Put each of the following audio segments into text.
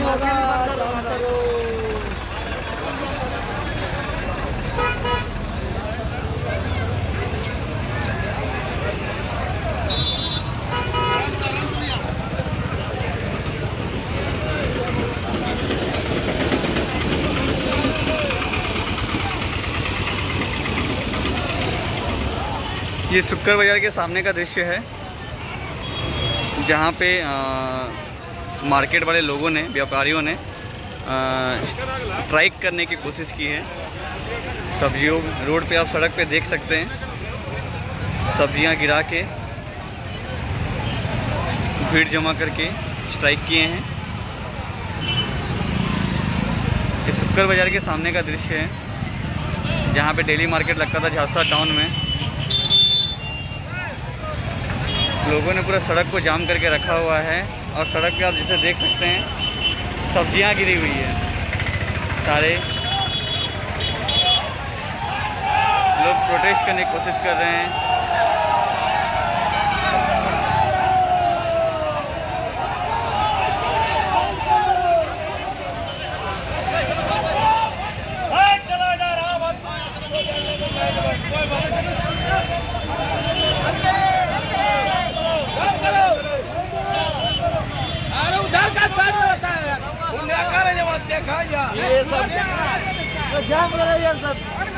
ये शुक्र बाजार के सामने का दृश्य है, जहाँ पे मार्केट वाले लोगों ने, व्यापारियों ने स्ट्राइक करने की कोशिश की है। सब्जियों रोड पे आप सड़क पे देख सकते हैं, सब्जियां गिरा के भीड़ जमा करके स्ट्राइक किए हैं। ये शुक्र बाजार के सामने का दृश्य है, जहाँ पे डेली मार्केट लगता था झांसा टाउन में। लोगों ने पूरा सड़क को जाम करके रखा हुआ है और सड़क पे आप जैसे देख सकते हैं सब्जियां गिरी हुई है। सारे लोग प्रोटेस्ट करने की कोशिश कर रहे हैं। ये सब जाम करो यार सब।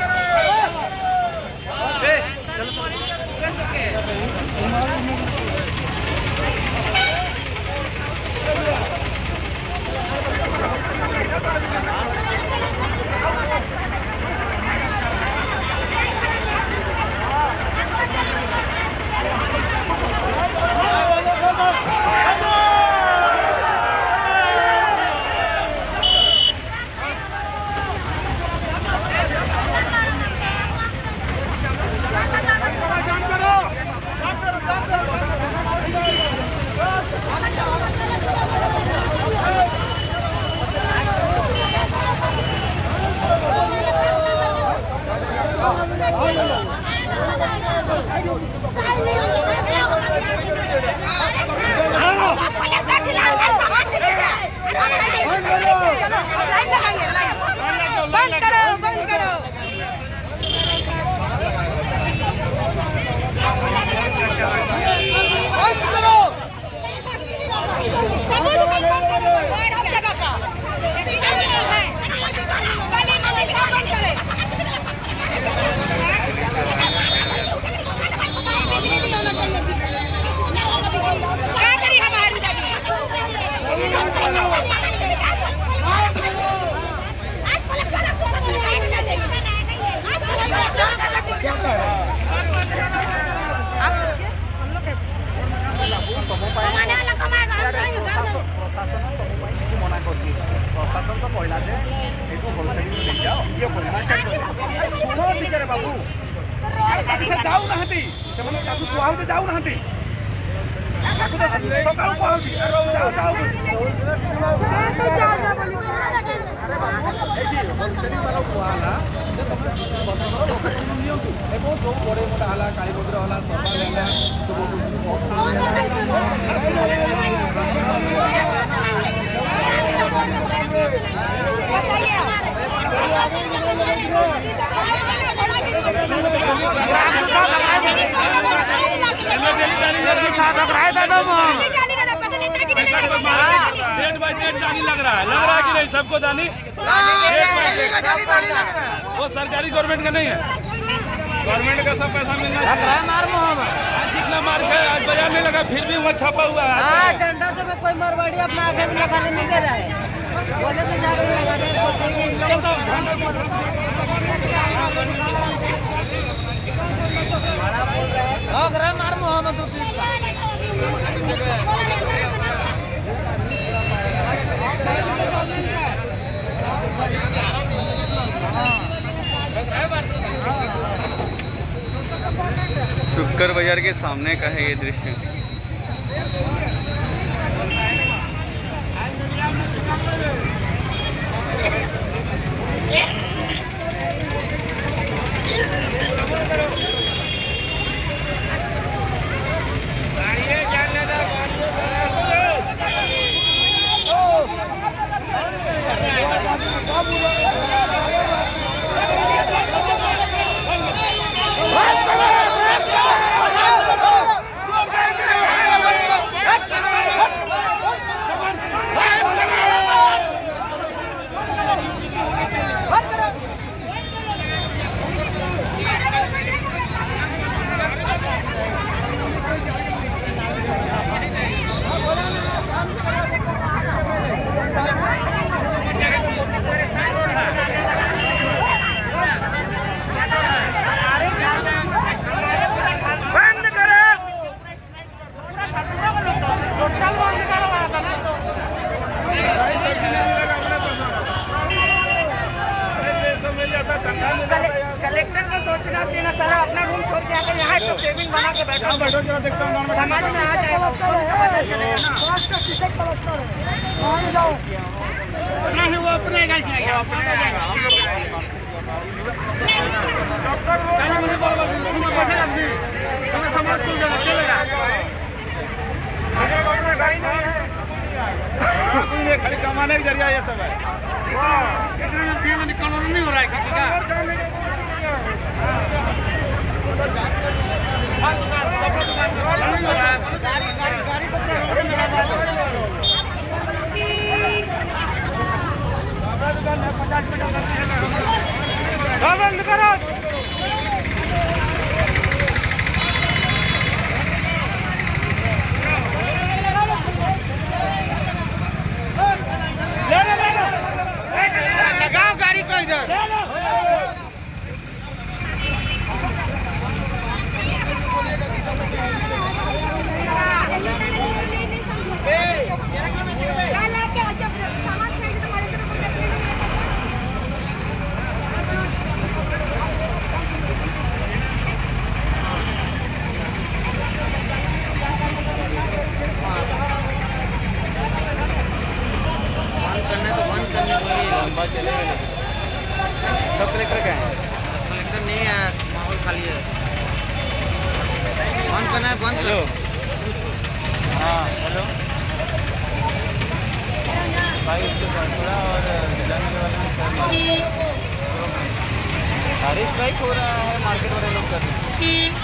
प्रशासन तो कहला जे होलसेल ले जाओ ये सुनो टिके बाबू से जाऊ ना से माने कहू तो जाऊ ना सकाल जाओ जाओ होलसेल वाला कहला जे तुम जो बड़े मोटा हला काली मंदिर हला डेट बाई डेट जानी लग रहा है कि नहीं सबको जानी वो सरकारी गवर्नमेंट का नहीं है, गवर्नमेंट का सब पैसा मिलना है। मार जितना मार के आज बाजार नहीं लगा फिर भी वहाँ छापा हुआ है। झंडा तो कोई मारवाड़ी अपना आगे भी लगाने नहीं दे रहा है, बोले तो जाकर लगाने मार मोहम्मद शुक्र बाजार के सामने का है ये दृश्य। जानते ना सर, अपना रूम छोड़ के आकर यहाँ तो केबिन बना के बैठा बैठो जरा देखता हूँ समाज में आ जाएगा जाओ नहीं वो अपने गाड़ी चलेगा हम लोग समाज से चलेगा खाली कमाने का जरिया ये सब है। कानून नहीं हो रहा है किसी का। बंद करो। लगाओ गाड़ी को इधर। लंबा चलेगा सब कलेक्टर का है। कलेक्टर नहीं है, माहौल खाली है। बंद करना है, बंद हेलो हाँ हेलो भाई उसको थोड़ा और जाने वाले हरी स्ट्राइक हो रहा है, मार्केट वाले लोग कर रहे हैं।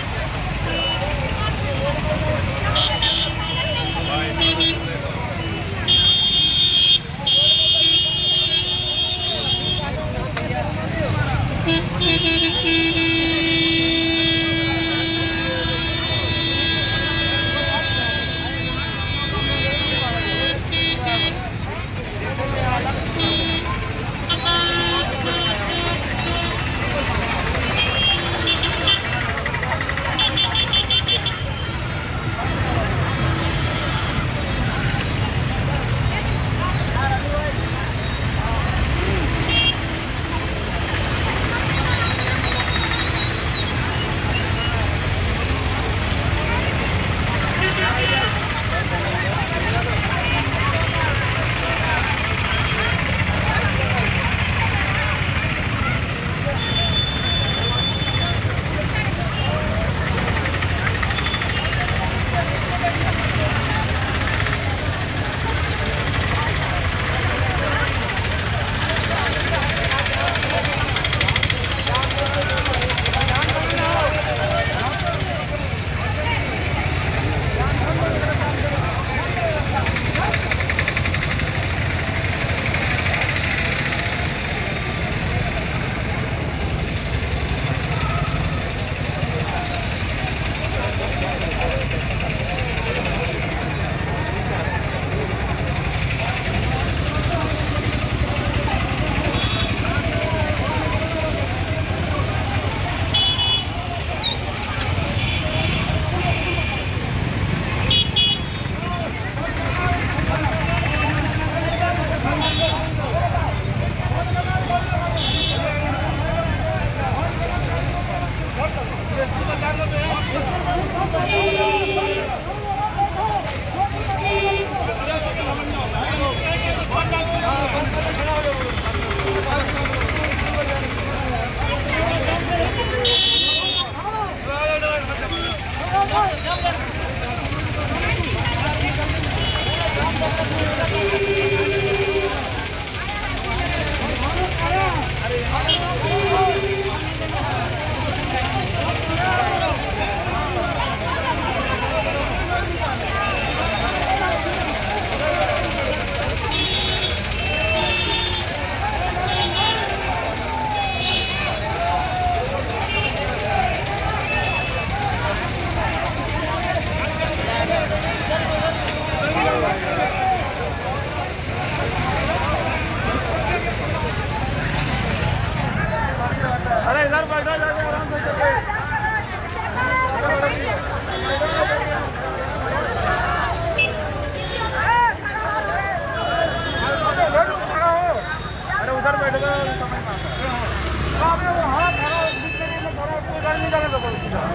नहीं जाने दो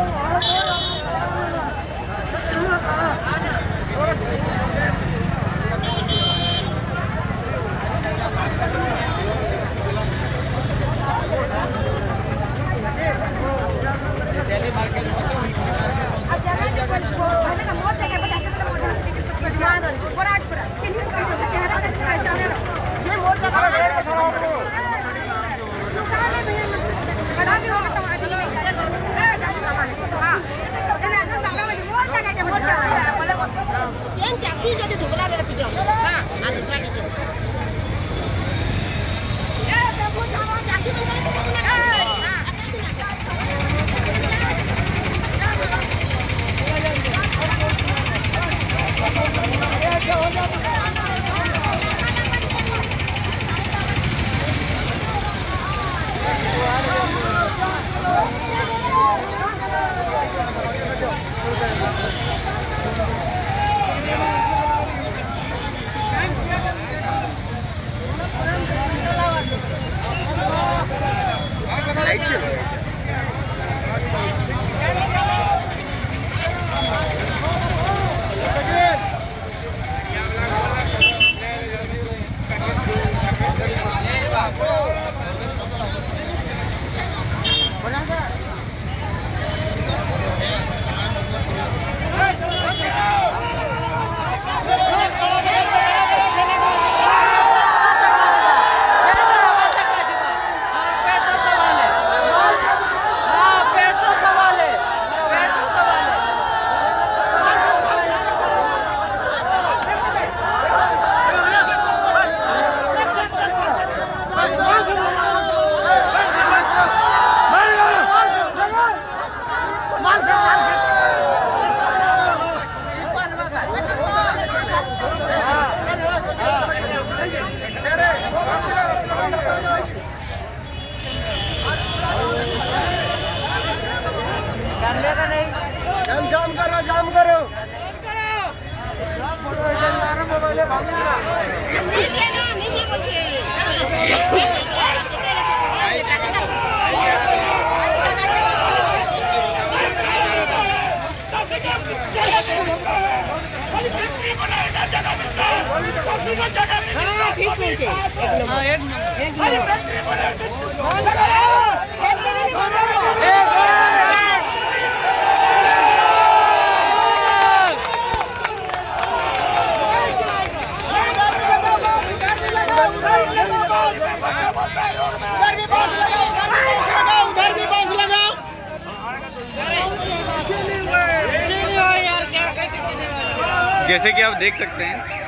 जैसे कि आप देख सकते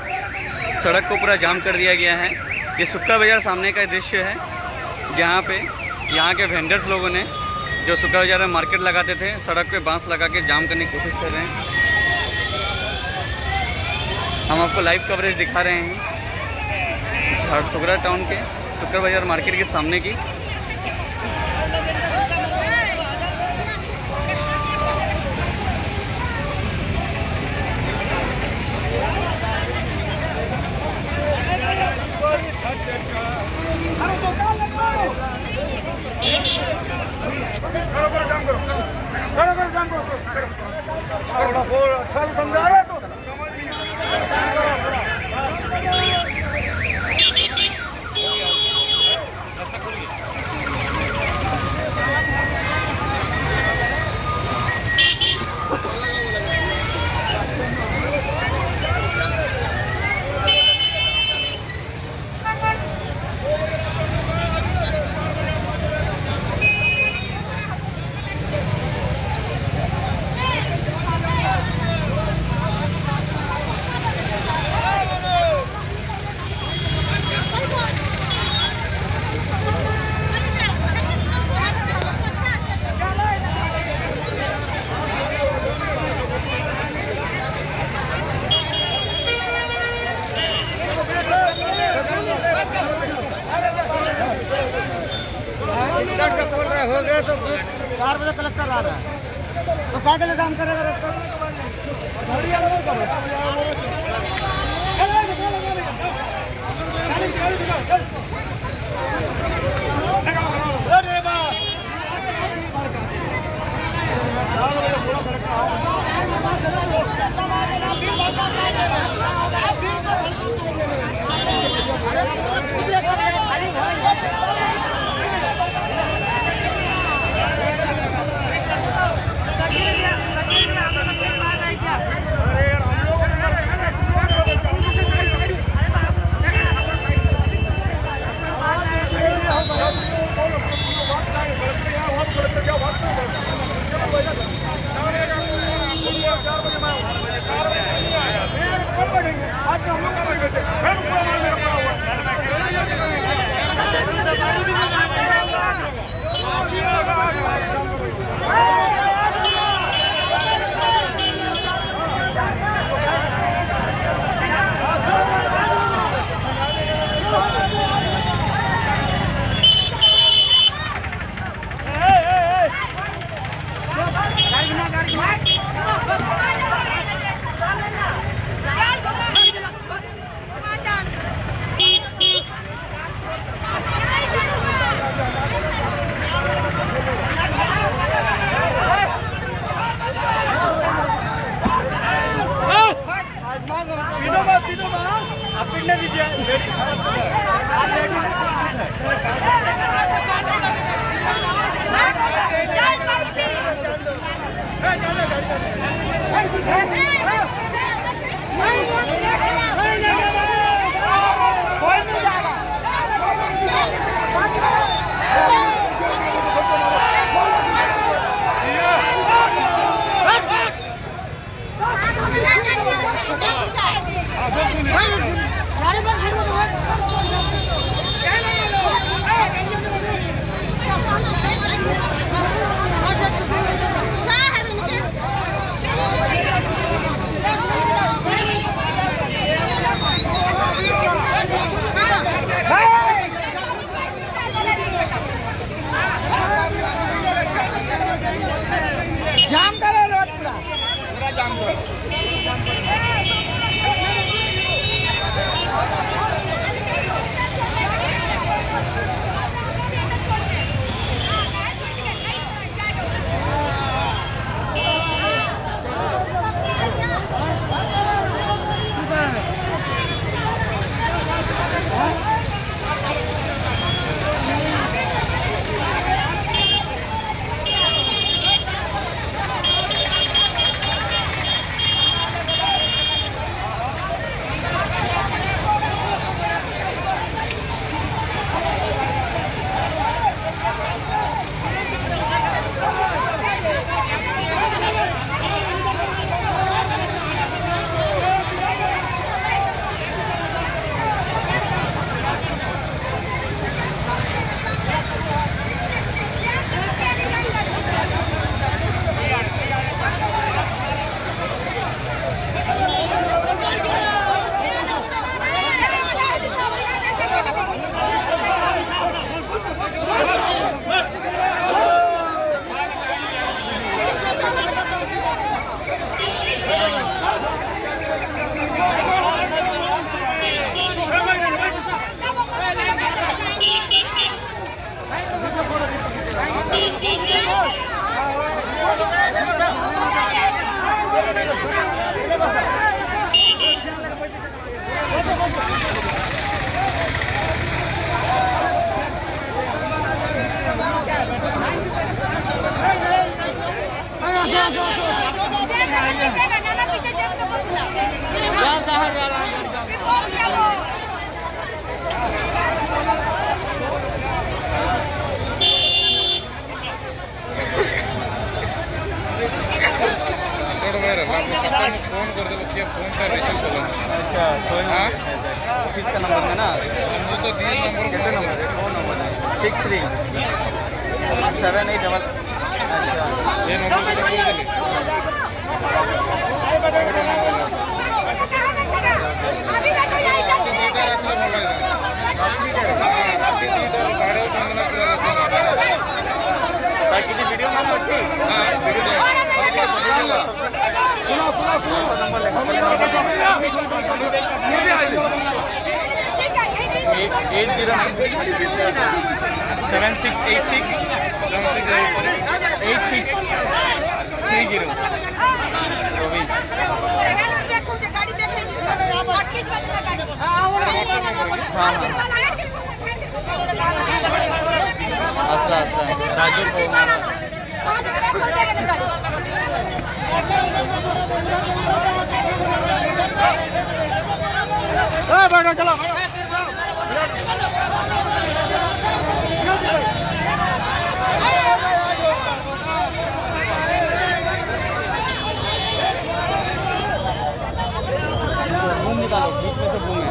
हैं सड़क को पूरा जाम कर दिया गया है। ये सुक्का बाजार सामने का दृश्य है, जहाँ पे यहाँ के वेंडर्स लोगों ने जो सुक्का बाजार में मार्केट लगाते थे सड़क पे बांस लगा के जाम करने की कोशिश कर रहे हैं। हम आपको लाइव कवरेज दिखा रहे हैं झारसुगड़ा टाउन के सुक्का बाजार मार्केट के सामने की। अच्छा समझा रहे तो हो गए तो 4 बजे कलेक्टर आ रहा है, तो क्या के लिए काम करेगा? दे दीजिए। जाम करे रोड पूरा जाम करो। फोन कर दो, फोन का रिसीव करो। अच्छा, तो ऑफिस का नंबर है ना? नंबर तो दिए, नंबर कितने नंबर है? फोन नंबर है 6378। अच्छा, ये नंबर पे बोल दे। अभी बैठो यहीं चल। किती वीडियो में पड़ती? हां, वीडियो दे। सुनो नंबर ले। 7686 अच्छा राजू बैठो चलो घूम निकालो बीच में से घूमे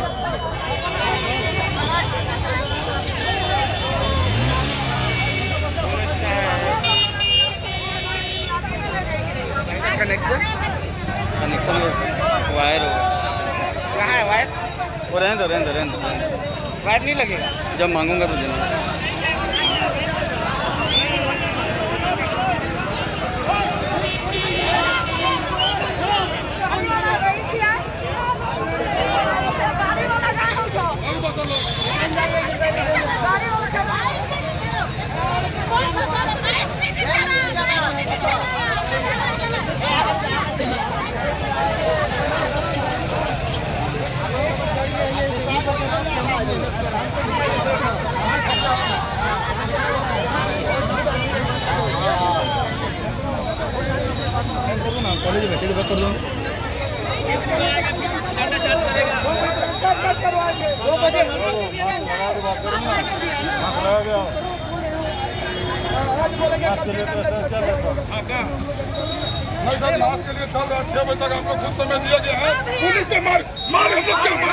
कनेक्शन वायर कहाँ है वायर? वो रहने दो वायर नहीं लगेगा जब मांगूंगा तो देना। कॉलेज में टिकट कर दो। नहीं सर, मास्क के लिए चल रहा है। 6 बजे तक आपको कुछ समय दिया गया है। पुलिस से मार हम लोग क्यों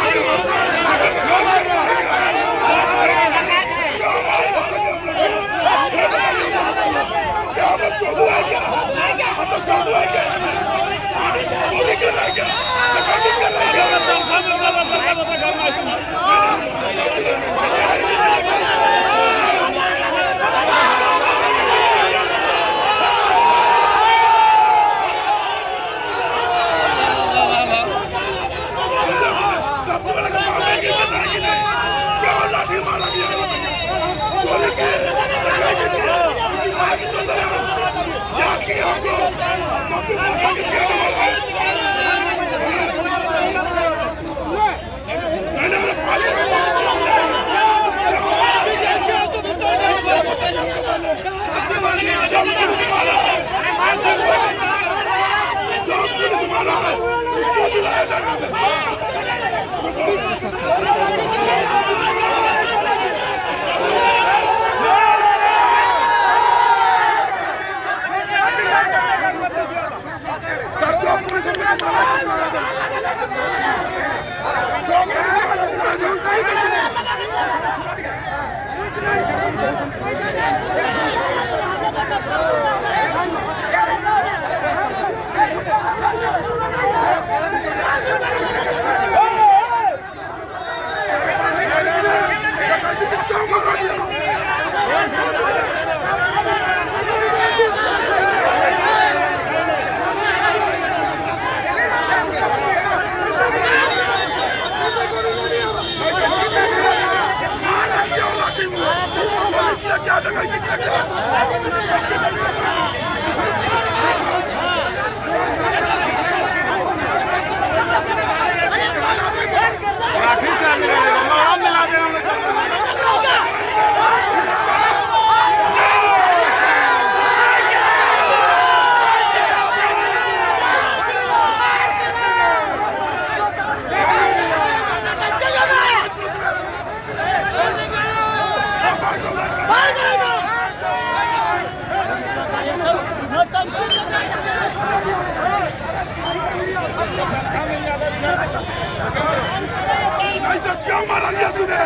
क्यों मारा गया सुने?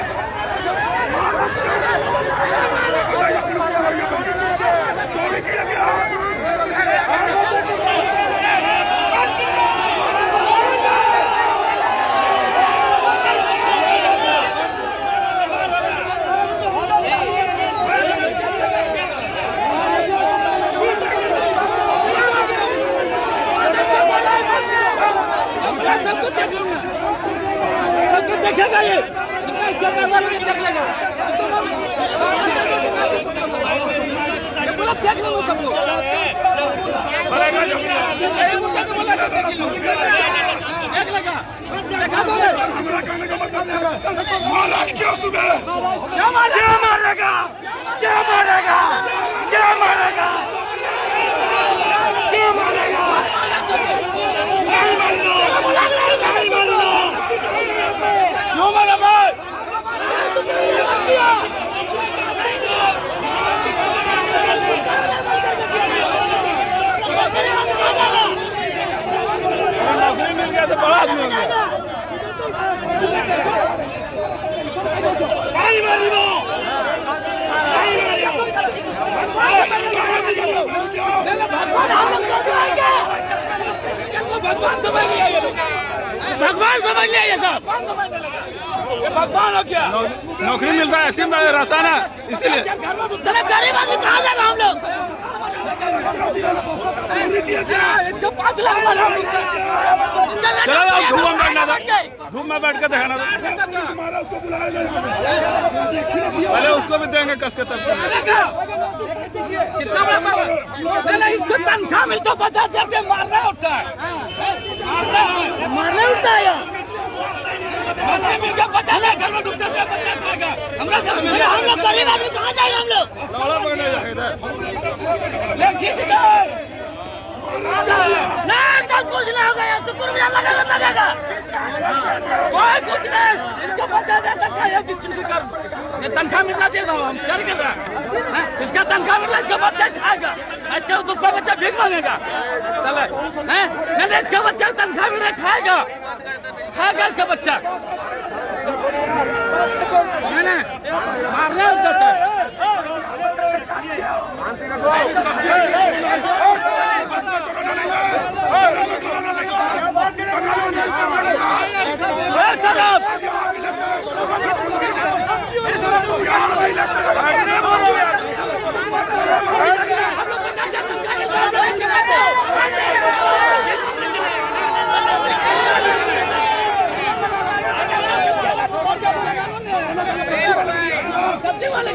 चोरी किया गया। देखेगा ये देख लेगा बोला देख लो सब लोग देख लेगा देखा दो महाराज क्यों सुबह क्या मारेगा क्या मारेगा क्या मारेगा क्या मारेगा क्यों मारा भाई नौकरी मिल गया तो बड़ा आदमी हो गया। भगवान समझ लिया ये लोग, भगवान समझ लिया ये सब, ये भगवान हो क्या? नौकरी मिलता है ऐसे में रहता है ना, इसीलिए गरीब आदमी कहाँ जाएगा हम लोग? इसको 5 लाख चलो धूप में बैठना था, धूप में बैठ के दिखाना था। पहले उसको भी देंगे कस के तब से। कितना बड़ा इसको तनख्वाह मिलता 50,000 मारना उठता है, मारना उठता है, मारने मिल गया 50,000 घर में डूबते थे। तनख्वाह मिलना चाहिए था, हम चल कर रहा है। इसका तनख्वाह मिलना, इसका बच्चा खाएगा, इसका दूसरा बच्चा भीख मांगेगा। चले नहीं, इसका बच्चा तनख्वाह मिल रहा खाएगा, खाएगा इसका बच्चा। नहीं मारने उधर सब्जी वाले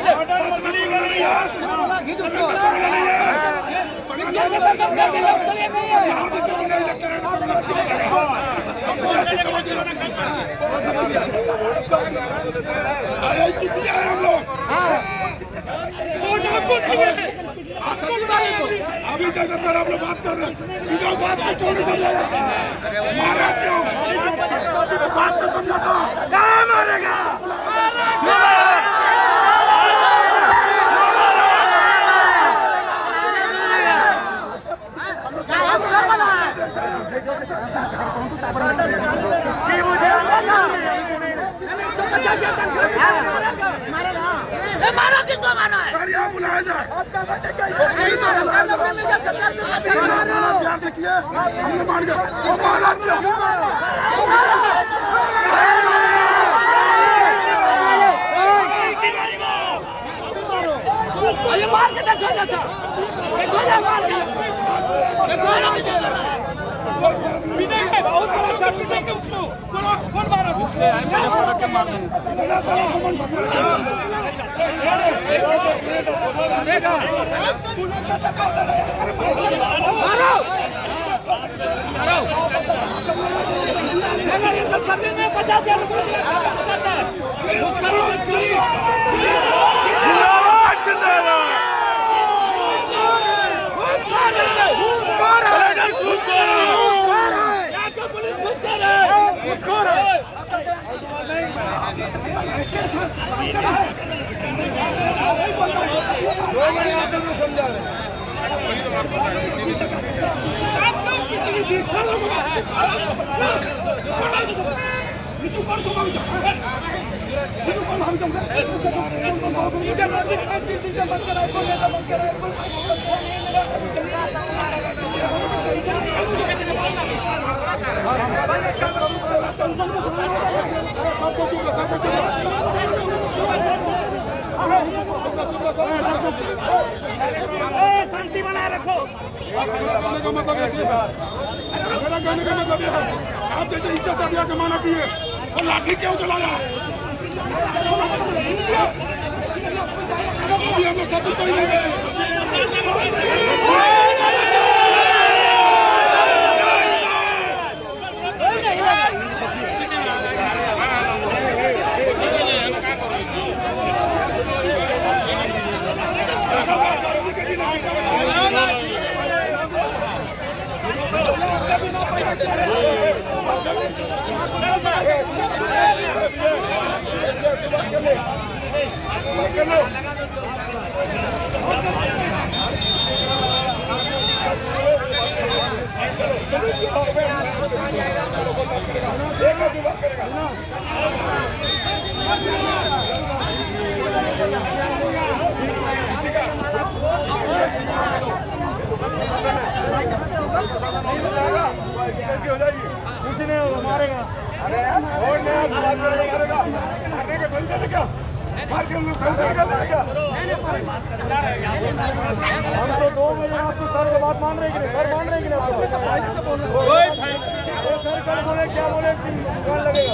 अभी जैसे सर आप लोग बात कर रहे हैं, सीधा बात को क्यों नहीं समझाया? मारा क्यों? बात से समझाता क्या मारेगा? मारो किसको मारा है? सर यहाँ बुलाया जाए। प्यार से किया, हमने मान गया। वो मारा क्यों? मार के देखो जाता, मार के बहुत बड़ा सर पीटेंगे उसको। कौन मारा? मारो मारो सब करने में 50,000 शांति बनाए रखो। मेरा कहने का मतलब यह है, आप जैसे इज्जत से ब्याह जमाना किए और लाठी क्यों चलाया? अभी हम लोग सब कुछ नहीं गए। कुछ नहीं होगा, मारेगा। अरे हम तो 2 बजे आपको सर की बात मान रहे कि नहीं? सर मान रहे कि नहीं? सर कल बोले क्या बोले कि दुकान लगेगा,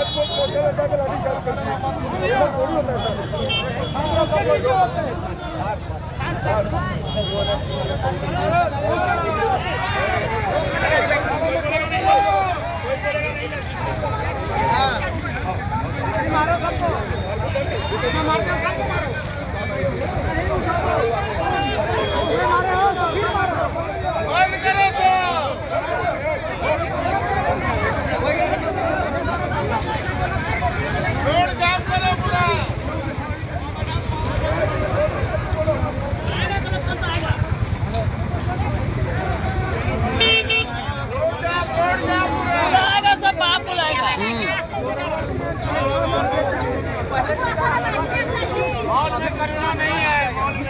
थोड़ी होता है मारो सबको, कितना मारते हो? सबको मारो, मारे हो तो फिर मारो। रोड जाम करो। करना नहीं है।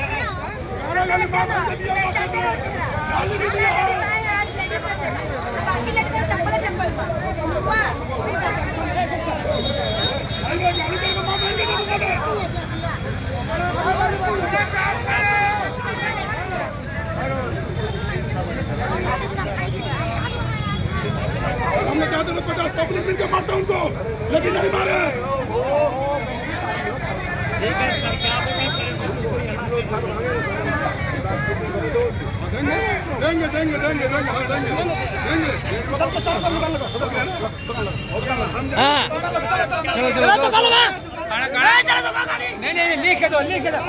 हमने चाहते थे 50 पब्लिक मिलकर मारता उनको, लेकिन नहीं मारे। देंगे देंगे देंगे देंगे देंगे नहीं नहीं लिख दो लिख दो।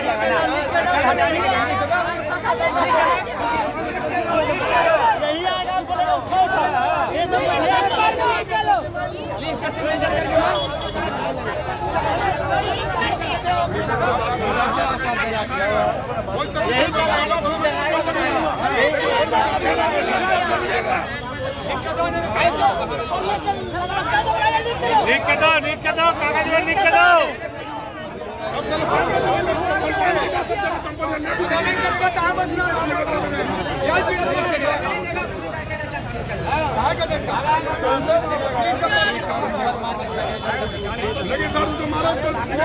लिख दो कागज में लिख दो। लेकिन सर उनको मारा उस पर किया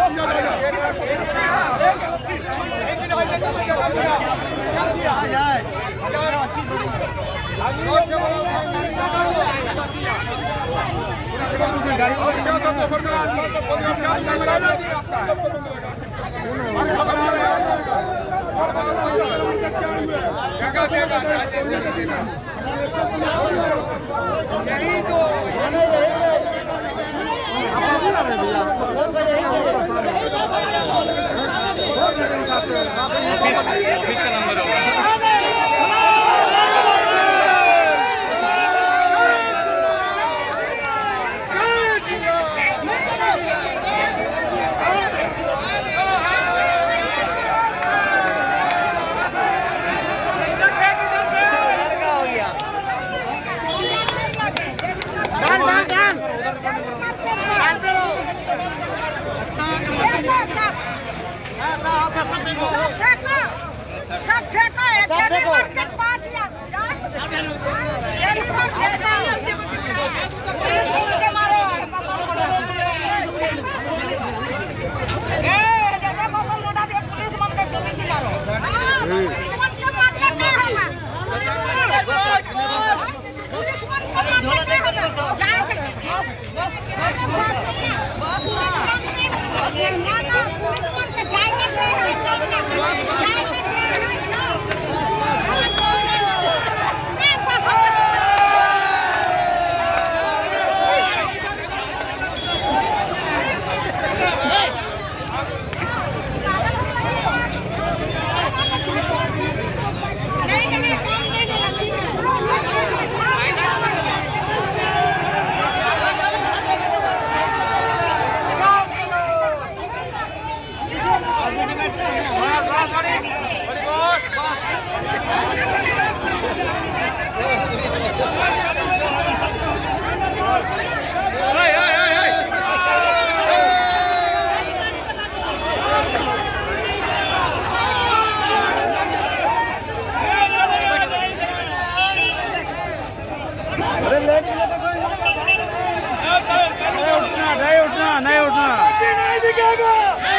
नहीं उठना नहीं दिखेगा।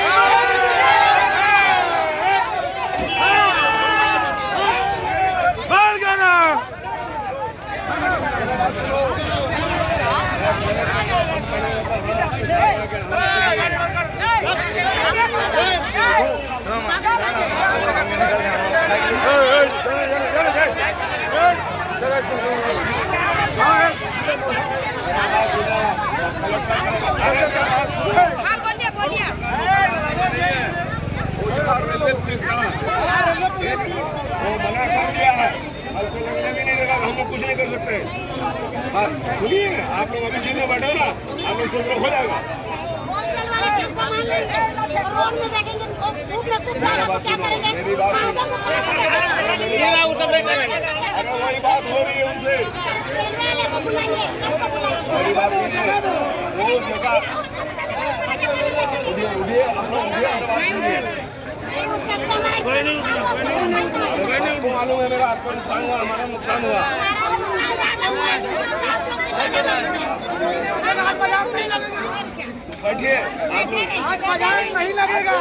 बोलिए बोलिए। रेलवे पुलिस का वो मना कर दिया है, हमसे लगने भी नहीं लगा, हम लोग कुछ नहीं कर सकते। सुनिए, आप लोग अभी जीने बैठे ना, आप लोग सब हो जाएगा। मेरी बात अगर वही बात हो रही है उनसे, मेरी बात सुनिए, वो जगह सबको मालूम है मेरा आपको नुकसान हुआ, हमारा नुकसान हुआ। बैठिए आप लोग, आज बाजार नहीं लगेगा।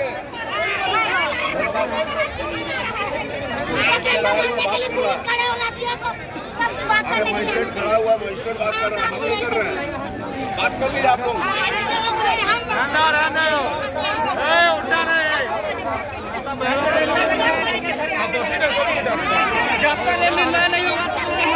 अगर मजिस्ट्रेट खड़ा हुआ, मजिस्ट्रेट बात कर रहा है, हम नहीं कर रहे हैं, बात कर लीजिए आप लोग। जब तक ये निर्णय नहीं होगा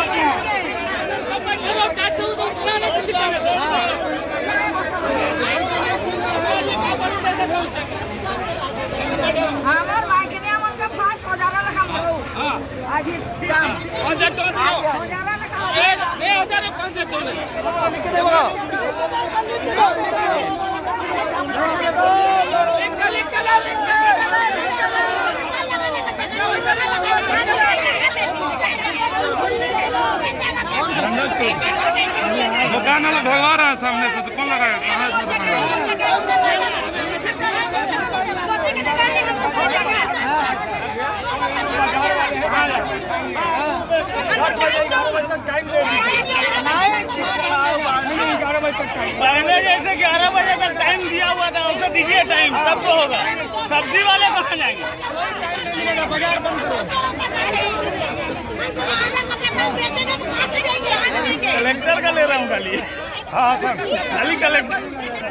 हमार भाई के नाम का 5000 रखा मरो। आज ही दाम 5000 तो दियो। 1000 500 तो ले। लिख दे बगा। दुकान वाला भगवा रहा है सामने से, तो कौन लगाया? पहले जैसे 11 बजे तक टाइम दिया हुआ था, उसे दीजिए टाइम, तब तो होगा। सब्जी वाले कहाँ जाएंगे? कलेक्टर का ले रहा हूँ खाली। हाँ सर, खाली कलेक्टर।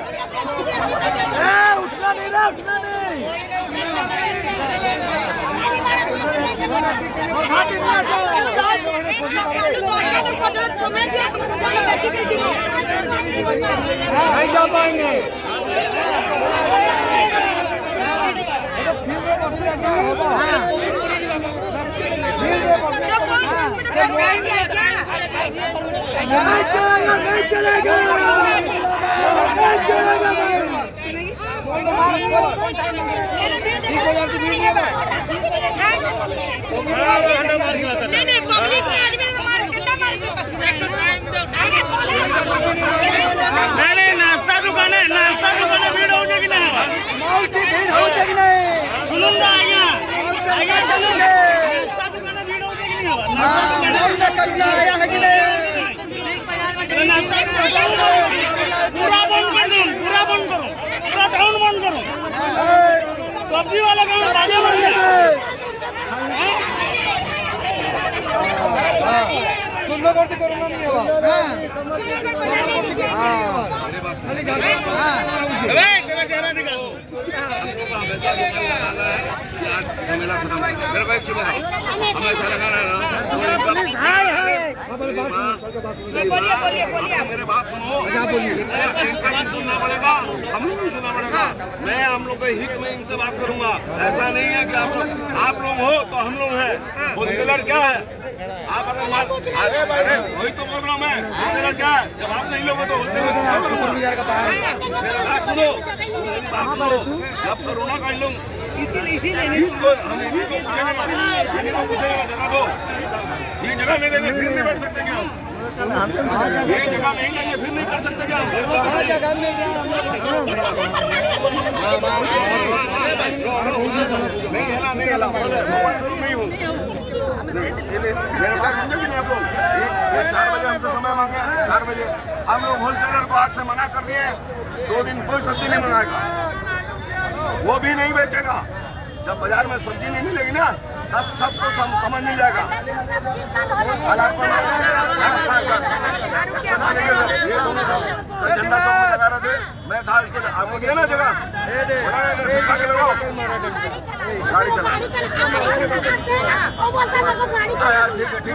उठना नहीं ना, उठना नहीं। नहीं जा पाएंगे। नहीं चलेगा, नहीं चलेगा नहीं पब्लिक में आदमी मार कितना मार के नहीं, नाश्ता दुकान है, नाश्ता दुकान है, भीड़ हो जाएगी ना, माल की भीड़ हो जाएगी नहीं। सुनूंगा आया चलूंगे, नाश्ता दुकान में भीड़ हो जाएगी नहीं। माल में करना आया है कि नहीं? पूरा बंद कर दो, पूरा बंद करो, पूरा टाउन बंद करो। सब्जी वाला काम ताजा बंद है। सुंदर करते कोरोना नहीं हुआ। मेरा भाई चुप रहो, हमें ऐसा लगा रहा बोलिए मेरे बात सुनो, इनका भी सुनना पड़ेगा, हम लोग भी सुनना पड़ेगा। मैं हम लोग के हित में इनसे बात करूंगा। ऐसा नहीं है कि आप लोग हो तो हम लोग हैं। होलसेलर क्या है? आप अगर अरे वही तो बोल रहा हूँ मैं, होलसेलर क्या है? जब आप नहीं लोगे तो होलसेलर मेरा बात सुनो, जब कोरोना का लोग इसीलिए हम इन्हीं को पूछेगा जगह दो, ये जगह नहीं देंगे फिर नहीं बैठ सकते क्या? ये जगह नहीं देंगे फिर नहीं कर सकते क्या? नहीं है ना, नहीं है नहीं हूँ। मेरे बात समझे कि नहीं आप लोग? ये 4 बजे हमसे समय मांगे, 4 बजे हम लोग होलसेलर को आज से मना कर दिए, 2 दिन कोई सब्जी नहीं मंगाएगा, वो भी नहीं बेचेगा। जब बाजार में सब्जी नहीं मिलेगी ना, तब सबको समझ मिल जाएगा। ये दोनों सब झंडा चौक में लगा रहे थे, मैं था इसको आपको दिया ना जगह, लगाओ गाड़ी चला। यार ठीक है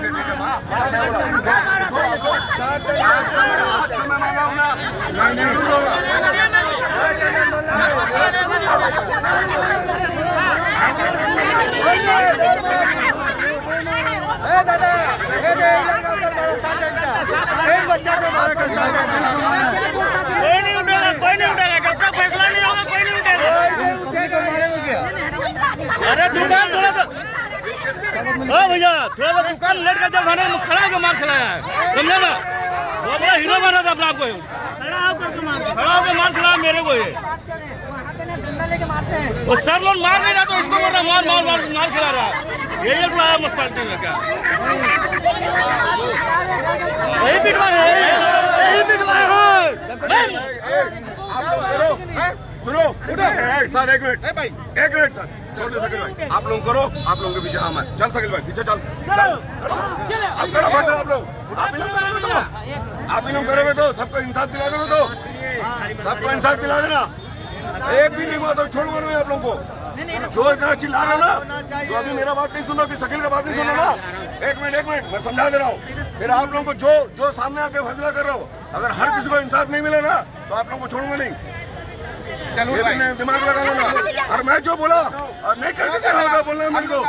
आज समय मांगा हूँ ना, कोई नहीं उठेगा, जब तक फैसला नहीं होगा कोई नहीं उठेगा। अरे दुकान थोड़ा सा भैया, थोड़ा सा दुकान लेट कर जब खाने खड़ा होकर मार खिलाया है, समझा ना? वो बड़ा हीरो बना था अपने आप को, खड़ा होकर मार खिलाया मेरे को। डंडा लेके मारते हैं। वो सर लोग मार नहीं रहा तो इसको बोल रहा मार मार मार मार खिला रहा है। यही बुलाया म्यूनसिपैलिटी में क्या? यही पिटवाए हैं, यही पिटवाए हैं। आप लोग करो, सुनो सर, एक मिनट सर, छोड़ दे शकील भाई, आप लोग करो, आप लोगों के पीछे हम हैं। चल शकील भाई पीछे चल, अब करो बैठो आप लोग, आप ही लोग करोगे तो सबको इंसाफ दिला दोगे, तो सबको इंसाफ दिला देना। एक भी नहीं हुआ तो छोड़ूंगा मैं आप लोगों को। जो इतना चिल्ला रहे हो ना, जो अभी मेरा बात नहीं सुन रहा, कि शकील का बात नहीं सुन रहा ना, एक मिनट मैं समझा दे रहा हूँ। फिर आप लोगों को जो सामने आके फैसला कर रहा हो, अगर हर किसी को इंसाफ नहीं मिले ना तो आप लोगों को छोड़ूंगा नहीं। ये दिमाग लगा लेना। और मैं जो बोला और नहीं करके क्या होगा बोलना मेरे को,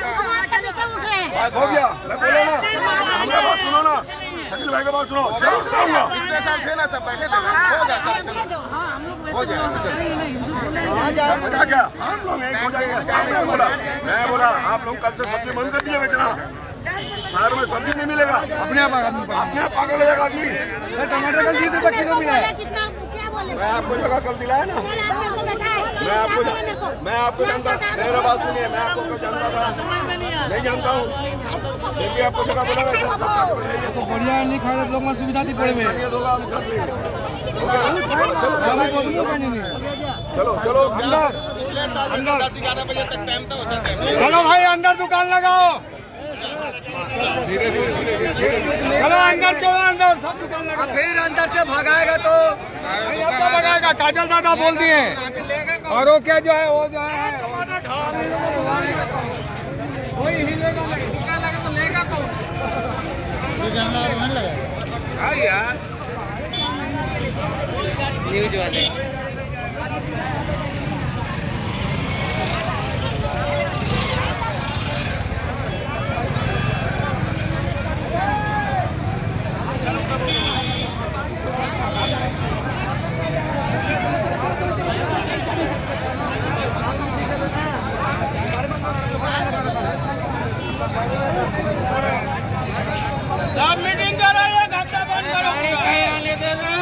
बस हो गया। मैं बोला ना, हमारा बात सुनो ना, शकील भाई का बात सुनो, जरूर सुनाऊंगा। क्या हम लोग एक हो जाएंगे। मैं बोला आप लोग कल से सब्जी बंद कर दिए बेचना, शहर में सब्जी नहीं मिलेगा। अपने आप पागल हो जाएगा आदमी। टमाटर का 20 रुपये किलो मिला है। मैं आपको जगह कल दिलाया ना, मैं आपको जानता, मेरा बात सुनिए, मैं आपको जानता था, नहीं जानता हूँ, लेकिन आपको जगह बोला तो बढ़िया नहीं खा रहे लोग, सुविधा थी पड़े में होगा, हम कर लेंगे। चलो चलो अंदर, चलो भाई अंदर दुकान लगाओ, चलो अंदर, चलो अंदर, सब दुकान लगा। फिर अंदर से भगाएगा तो भगाएगा, काजल दादा बोल दिए। और वो क्या जो है वो जो है कोई हिलेगा नहीं, दुकान लगा तो लेगा कौन? हाँ यार न्यूज वाले मीटिंग करो, ये घंटा बंद करो, कहीं आने देना।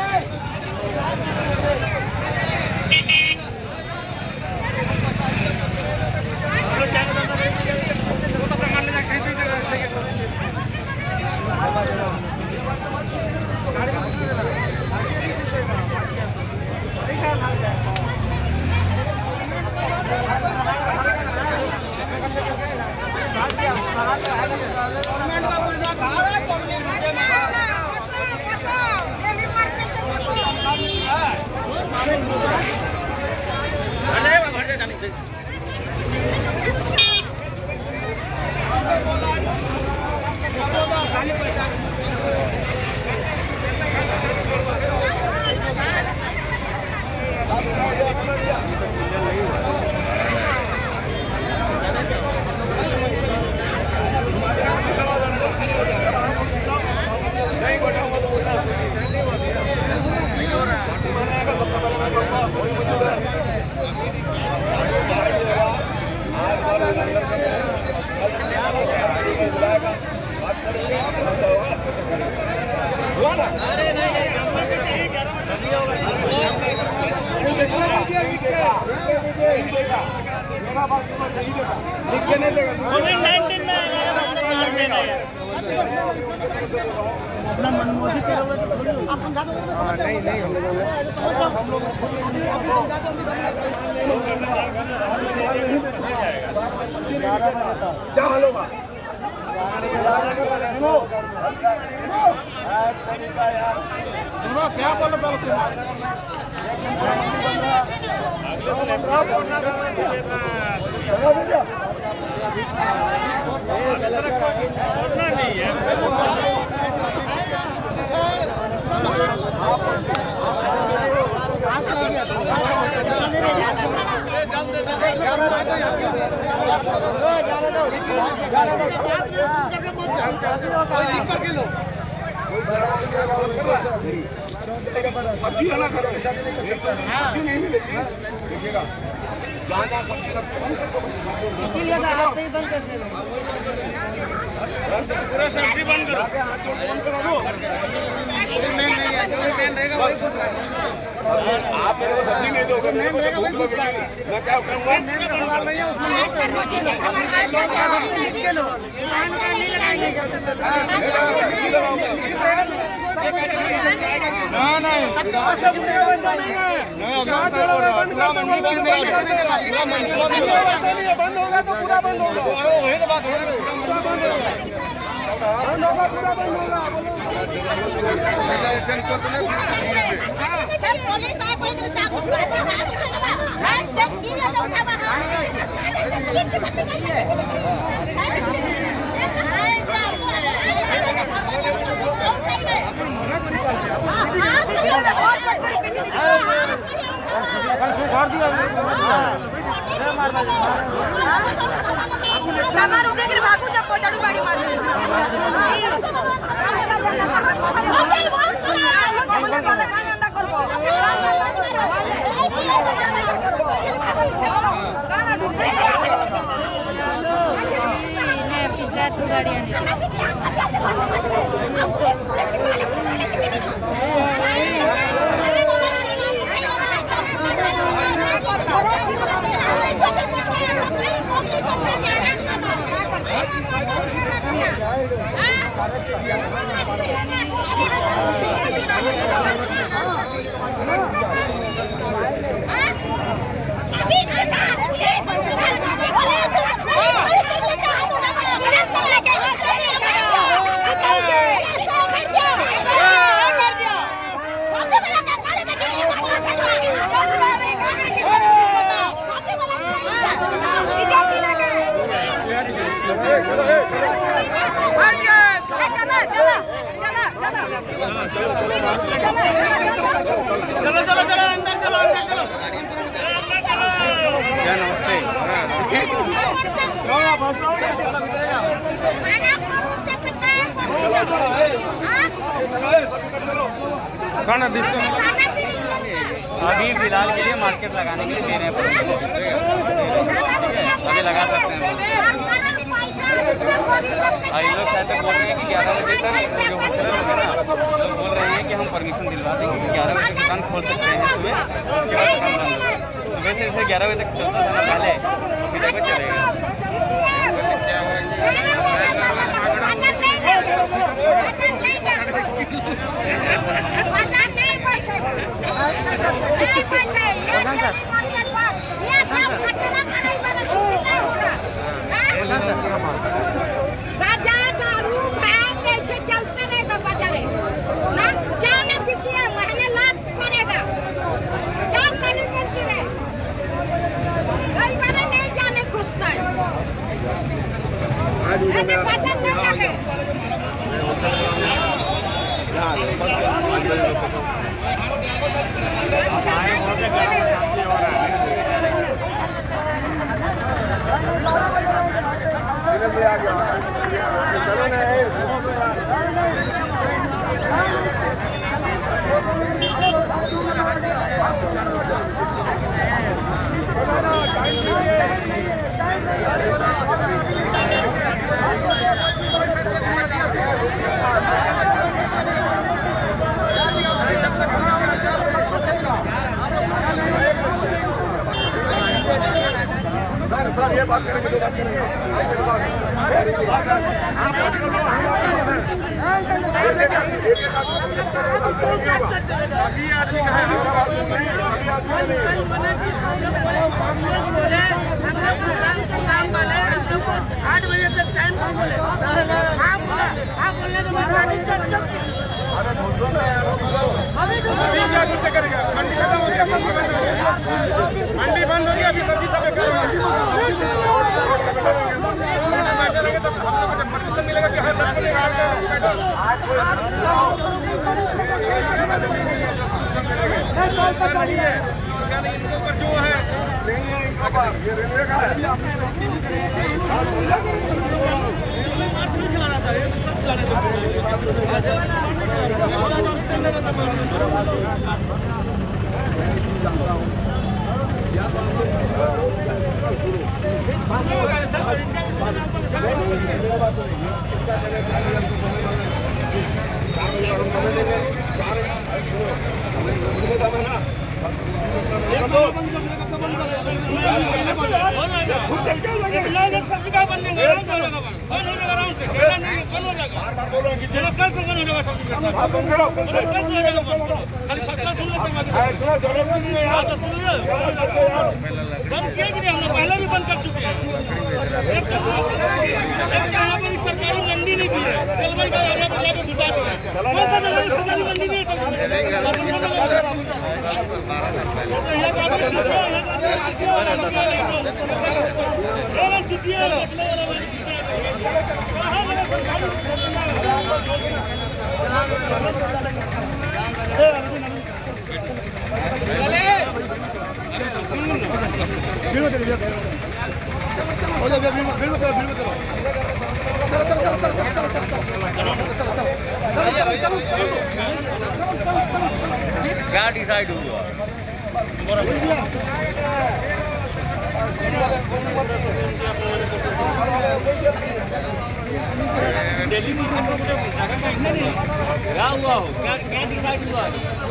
क्या हाल होगा? सुनो क्या बोलो सब्जी है ना, करो सब्जी नहीं मिलेगी, देखिएगा जहाँ जहाँ सब्जी रखते बंद कर दो, पूरा सब्जी बंद करो, बंद करो। आप मेरे को सब्जी नहीं दोगे, मेरे को तो भूख लगेगी, मैं क्या करूँगा? बंद होगा तो पूरा बंद होगा, सामान उठे के भागू जब पटाड़ू गाड़ी मार चलो चलो चलो अंदर चलो अंदर चलो। क्या नमस्ते। खाना अभी फिलहाल के लिए मार्केट लगाने के लिए दे रहे हैं, अभी लगा सकते हैं। इन लोग शायद बोल रहे हैं कि 11 बजे तक जो होटल है ना, तो बोल रहे हैं कि हम परमिशन दिलवा देंगे कि 11 बजे दुकान खोल सकते हैं सुबह, उसके बाद सुबह से 11 बजे तक चलता था ना पहले, उसी तक चलेगा। कैसे चलते रहेगा बाजारे ना, जाने की महीने लात पड़ेगा, क्या करने चलती रहे, कई बार नहीं जाने खुशता है, पसंद नहीं लगे। चलो ना सर ये बात करेंगे, जो बात करेंगे सभी आदमी का है, 8 बजे तक टाइम बोले, हाँ बोलने के बाद गाड़ी चल सकती है। अभी क्या किससे करेगा? मंडी खत्म हो गया, मंडी बंद हो गई, अभी सब्जी सब बैठे रहेंगे तब हम लोग को जब परमिशन मिलेगा कि हर 10 बजे इनके ऊपर जो है ये रेलवे का है। मैडम है ना, पहले भी बंद कर चुके हैं। सरकारी मंडी नहीं दी है, सरकारी मंडी नहीं क्या डिसाइड हुआ? क्या हुआ हो? क्या क्या डिसाइड हुआ?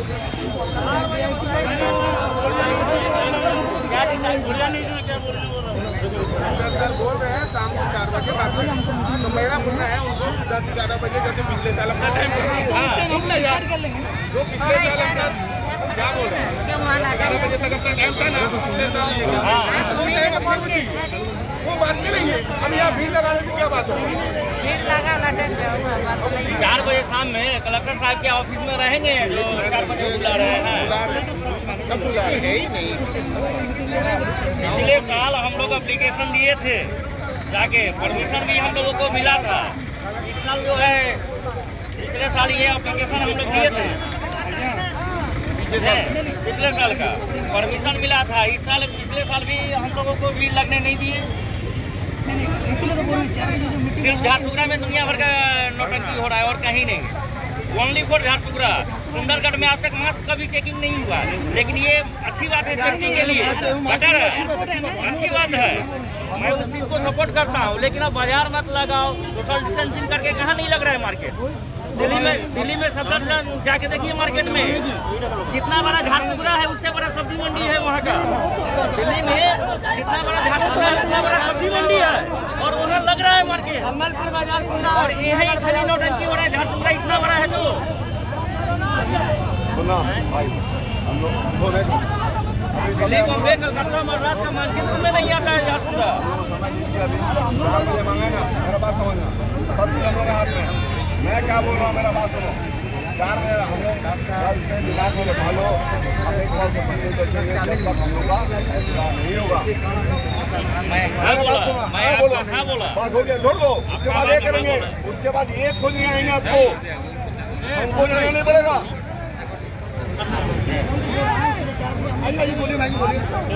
क्या डिसाइड हुआ? क्या बोल रहे हैं शाम को 4 बजे बात करें, तो मेरा बोलना है उनको 10-11 बजे जैसे पिछले साल अपना टाइम जो पिछले साल अपना क्या बोल रहे हैं 11 बजे तक अपना टाइम था ना, पिछले साल वो बात करेंगे। अब यहाँ भीड़ लगाने से क्या बात है? 4 बजे शाम में कलेक्टर साहब के ऑफिस में रहेंगे, जो 4 बजे बुला रहे हैं। पिछले साल हम लोग एप्लीकेशन दिए थे, जाके परमिशन भी हम लोगों को मिला था। इस साल जो है, पिछले साल ये एप्लीकेशन हम लोग दिए थे, पिछले साल का परमिशन मिला था। इस साल पिछले साल भी हम लोगों को भीड़ लगने नहीं दिए। सिर्फ झारसुगुड़ा में दुनिया भर का नौटंकी हो रहा है और कहीं नहीं। Only for Jharsuguda. सुंदरगढ़ में आज तक मास्क का भी चेकिंग नहीं हुआ, लेकिन ये अच्छी बात है, सेफ्टी के लिए बेटर है, अच्छी बात है। मैं उस चीज को सपोर्ट करता हूँ, लेकिन अब बाजार मत लगाओ। सोशल डिस्टेंसिंग करके कहाँ नहीं लग रहा है मार्केट। दिल्ली में सब जाके देखिए, मार्केट में जितना बड़ा झारसुगुड़ा है उससे बड़ा सब्जी मंडी है वहाँ का। दिल्ली में जितना बड़ा झारसुगुड़ा है उतना बड़ा सब्जी मंडी है, और वहाँ लग रहा है मार्केट। और यही खाली नौटंकी हो रहा है। झारसुगुड़ा इतना बड़ा है तो सुना भाई, हम लोग दिल्ली, बॉम्बे, कलकत्ता, महाराष्ट्र का मानचित्र में नहीं आता है झारसुगड़ा। मेरा बात समझना, सब चीज हम लोग हाथ में। मैं क्या बोल रहा हूँ, मेरा बात सुनो। 4 में हम लोग कल से दिमाग में बैठा लो, अपने कॉल से पत्नी बचेंगे, जब तक हम लोग का फैसला नहीं होगा। मैं बोला बस हो गया, छोड़ दो। उसके बाद ये करेंगे, उसके बाद ये खोज नहीं आएंगे आपको, हमको नहीं पड़ेगा। आइए बोलिए भाई, बोलिए।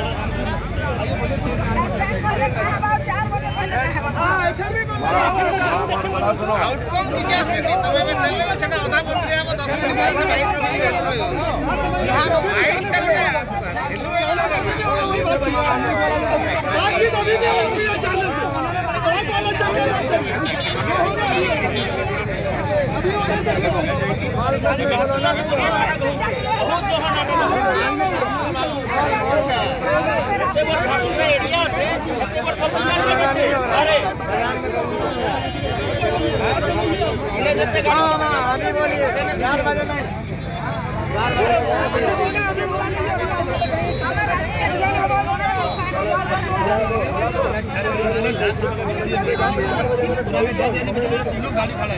अभी बोलिए 4 बजे नहीं, 4 बजे गाड़ी खड़ा है।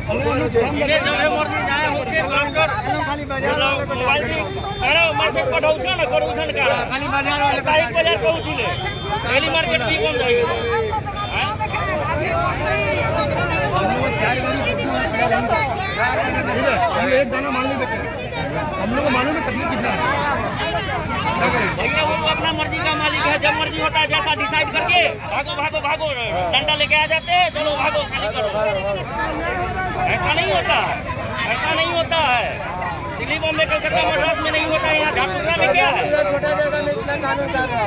एक दाना माल नहीं बेचे, हम लोग को मालूम है तकलीफ कितना है। भैया वो अपना मर्जी का मालिक है, जब मर्जी होता है जैसा डिसाइड करके भागो भागो भागो, डंडा लेके आ जाते हैं, चलो भागो खाली करो। ऐसा नहीं होता, ऐसा नहीं होता है। दिल्ली, बॉम्बे, कलकत्ता, मद्रास में नहीं होता है, यहाँ झारसुगड़ा में क्या है? छोटा जगह में इतना कानून कर रहे हैं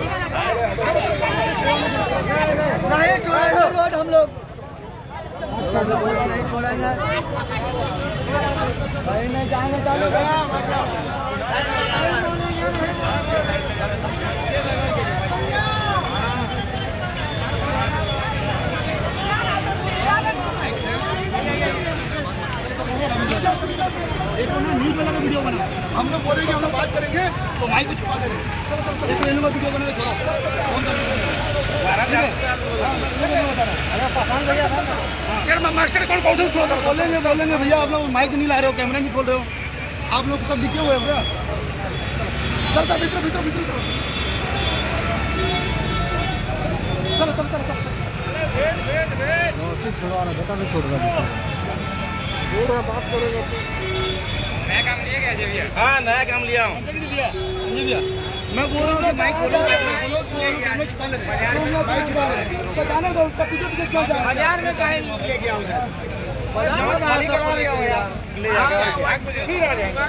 नहीं छोड़ेंगे रोड, हम लोग नहीं छोड़ेंगे। एक ना न्यूज वाला का वीडियो बना, हम लोग बोलेंगे, हम लोग बात करेंगे तो माइक को छुपा देंगे। एक इन लोग का वीडियो बनाए छोड़ो, कौन सा मास्टर कौन कौन से बोलेंगे भैया, आप लोग माइक नहीं ला रहे हो, कैमरा नहीं खोल रहे हो, आप लोग सब दिखे हुए हैं भैया। चल चल भीतर भीतर भीतर चलो चल चल चल छोड़वा ना, बता नहीं छोड़ रहा बात करेगा। नया काम लिया गया भैया? हाँ, नया काम लिया हूँ। मैं बोल रहा हूँ कि माइक खोलो, उसका जाने दो, उसका पीछे पीछे क्यों जा रहा है? बाजार में काहे ले गया उधर? बाजार में खाली करवा लिया हो यार, ले जाएगा फिर आ जाएगा।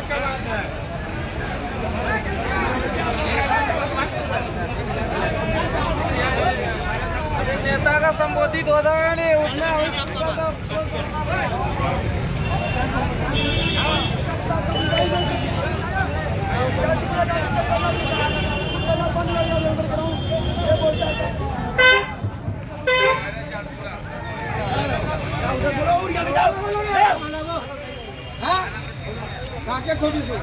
नेता का संबोधित हो रहा है नहीं उसमें थोड़ी सी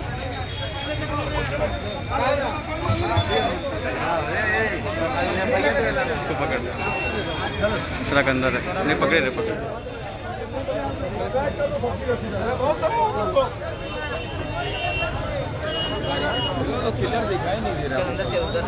इसको पकड़ ट्रक अंदर है, नहीं पकड़े रे पकड़। किलर दिखाई नहीं दे रहा अंदर से उधर।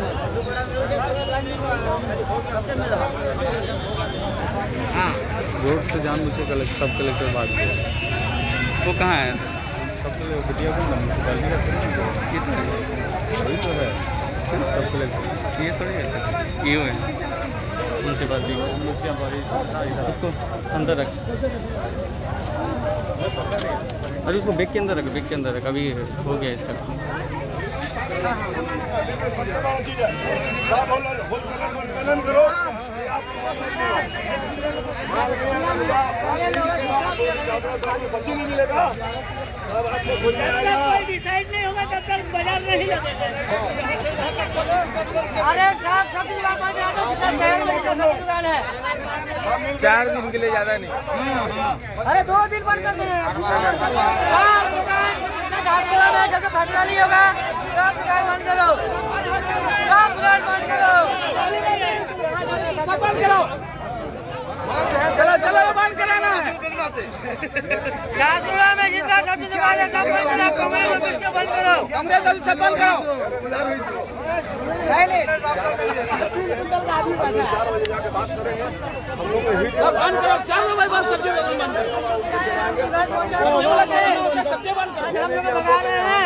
हाँ, रोड से जानबूझ के सब कलेक्टर भाग गया। वो कहाँ है? सब बिटिया को म्यूनसिपालिटी का कितना वही तो है सब कलेक्टर। ये थोड़ी है, ये है म्यूनसिपालिटी उसको अंदर रख। अरे उसको बैग के अंदर रख, बैग के अंदर रख, अभी हो गया इसका। सब्जी नहीं मिलेगा, सब आपको खुल जाएगा। कोई डिसाइड नहीं होगा तब तक बाजार नहीं लगेगा। अरे साहब सब्जी दुकान बंद करा दो, कितना शहर में कितना सब्जी दुकान है। 4 दिन के लिए ज्यादा नहीं। अरे 2 दिन बंद कर देंगे। सब दुकान झारखंड में जगह फैसला नहीं होगा, सब दुकान बंद करो, सब दुकान बंद करो, सब बंद करो। चलो चलो बंद कराना है। झारखंड में जितना सब्जी दुकान है सब बंद करो, कमरे में बंद करो, कमरे सब बंद करो। सब बंद करो, 4 बजे बाद सब्जी बंद करो। सब्जी बंद करो, हम लोग भगा रहे हैं।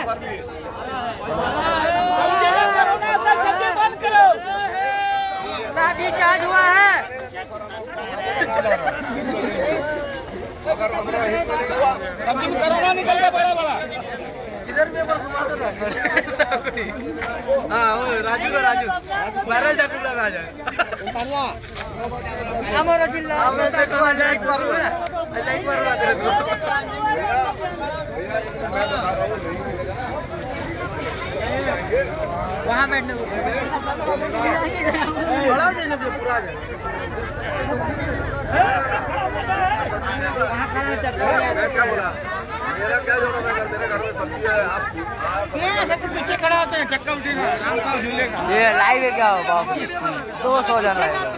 सब्जी बंद करो। लाठी चार्ज हुआ है। सब्जी में कोरोना निकल गया बड़ा बड़ा। इधर में पर घुमा दो ना। हाँ वो राजू का राजू वायरल जाकर आ जाए। हमारा जिला देखो एक बार हुआ तेरे को। वहाँ बैठने को बड़ा जाने से पूरा जाए। क्या बोला? मेरा क्या जोड़ा है? मेरे घर में सब्जी है, आप सबसे पीछे खड़ा होते हैं, चक्का उठेगा, ये लाइव है क्या? बाप 200 जन लाइव है।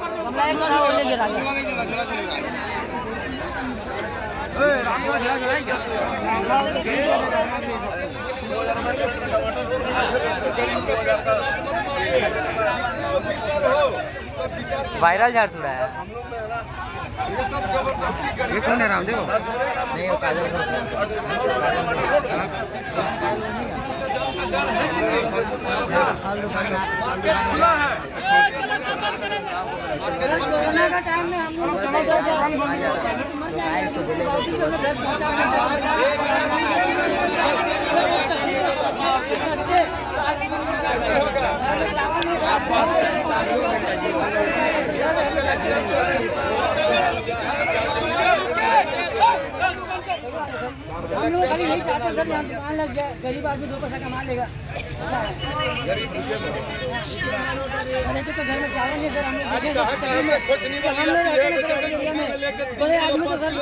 वायरल झारसुड़ा है। ये कौन है? रामदेव नहीं, वो काजल का टाइम में हम लोग हम लोग खाली यही चाहते हैं सर, यहाँ दुकान लग जाए, गरीब आदमी 2 पैसा कमा लेगा। तो घर में चावल नहीं सर, हम लोग बड़े आदमी तो सर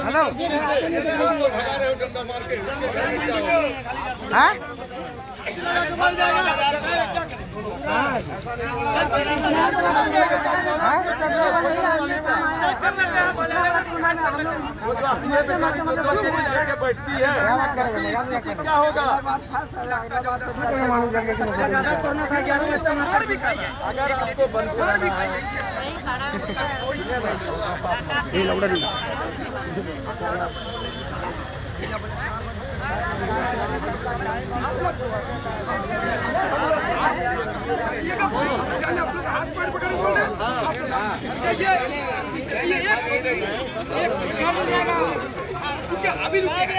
बैठती है क्या होगा? अगर आपको बंद हाथ पैर पकड़े बोल रहे अभी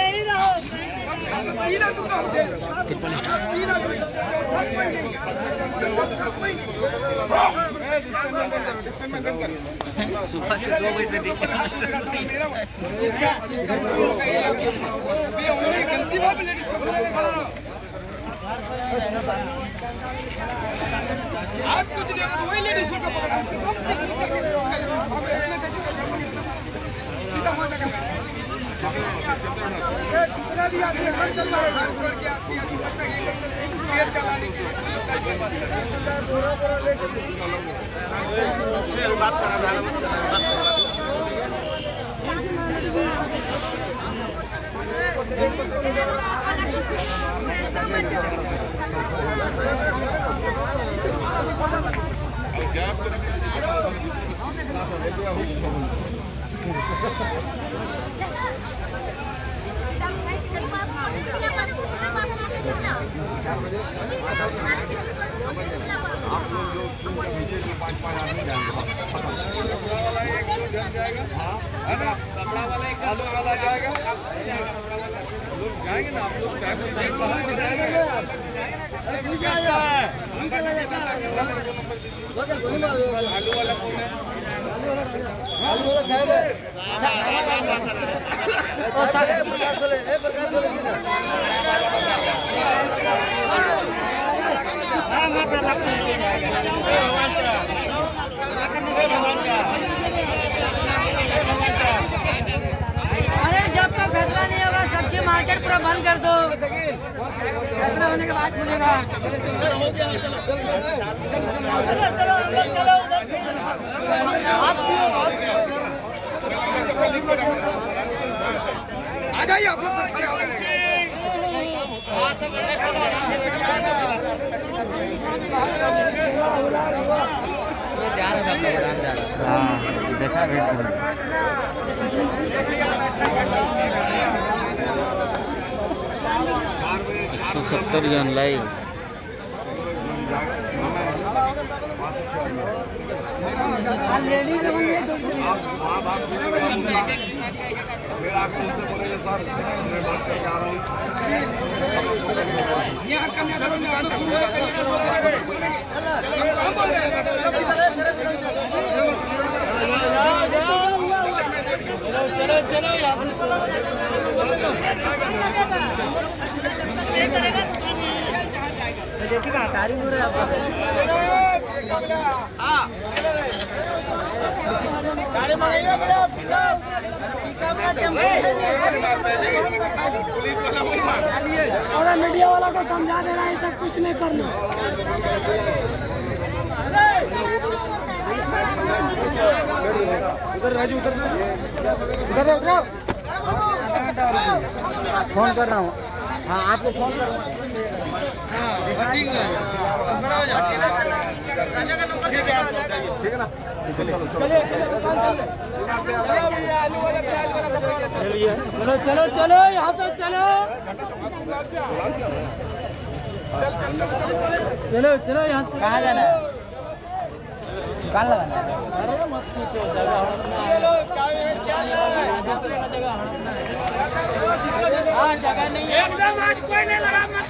सुबह से 2 बजे से गलती बात लेडीज को आज कुछ नहीं वही लेडीज को जितना भी ऑपरेशन चल रहा है छोड़ के आप चलाने की बात कर रहा कपड़ा वाला एक आलू वाला जाएगा, लोग जाएंगे ना, आप लोग आलू वाला कौन है? आलू वाला अरे जब तक फैसला नहीं होगा सब्जी मार्केट पूरा बंद कर दो, फैसला होने के बाद खुलेगा। आ जाइए आप लोग खड़े हो गए। हाँ देखा 170 जन लाइव। फिर आपको उनसे बोलेंगे सर मैं बात करके आ रहा हूँ। यहाँ कन्याधरों में आना शुरू चलो चलो और मीडिया वाला को समझा दे रहा है सब कुछ नहीं करना। उधर राजू उधर उधर फोन कर रहा हूँ। हाँ आपको फोन कर रहा हूँ। ठीक है ना? चलो चलो चलो यहाँ से चलो चलो चलो यहाँ से कहाँ जाना है? कान लगाना जगह नहीं है एकदम। आज कोई नहीं लगा मत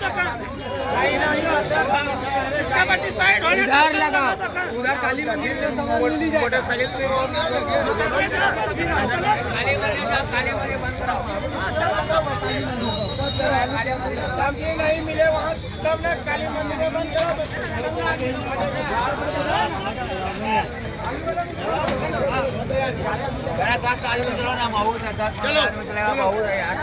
उधर लगा उधर काली मंदिर मोटरसाइकिल नहीं मिले वहाँ तब ना काली मंदिर में बंद करो। चलो बहुत है यार।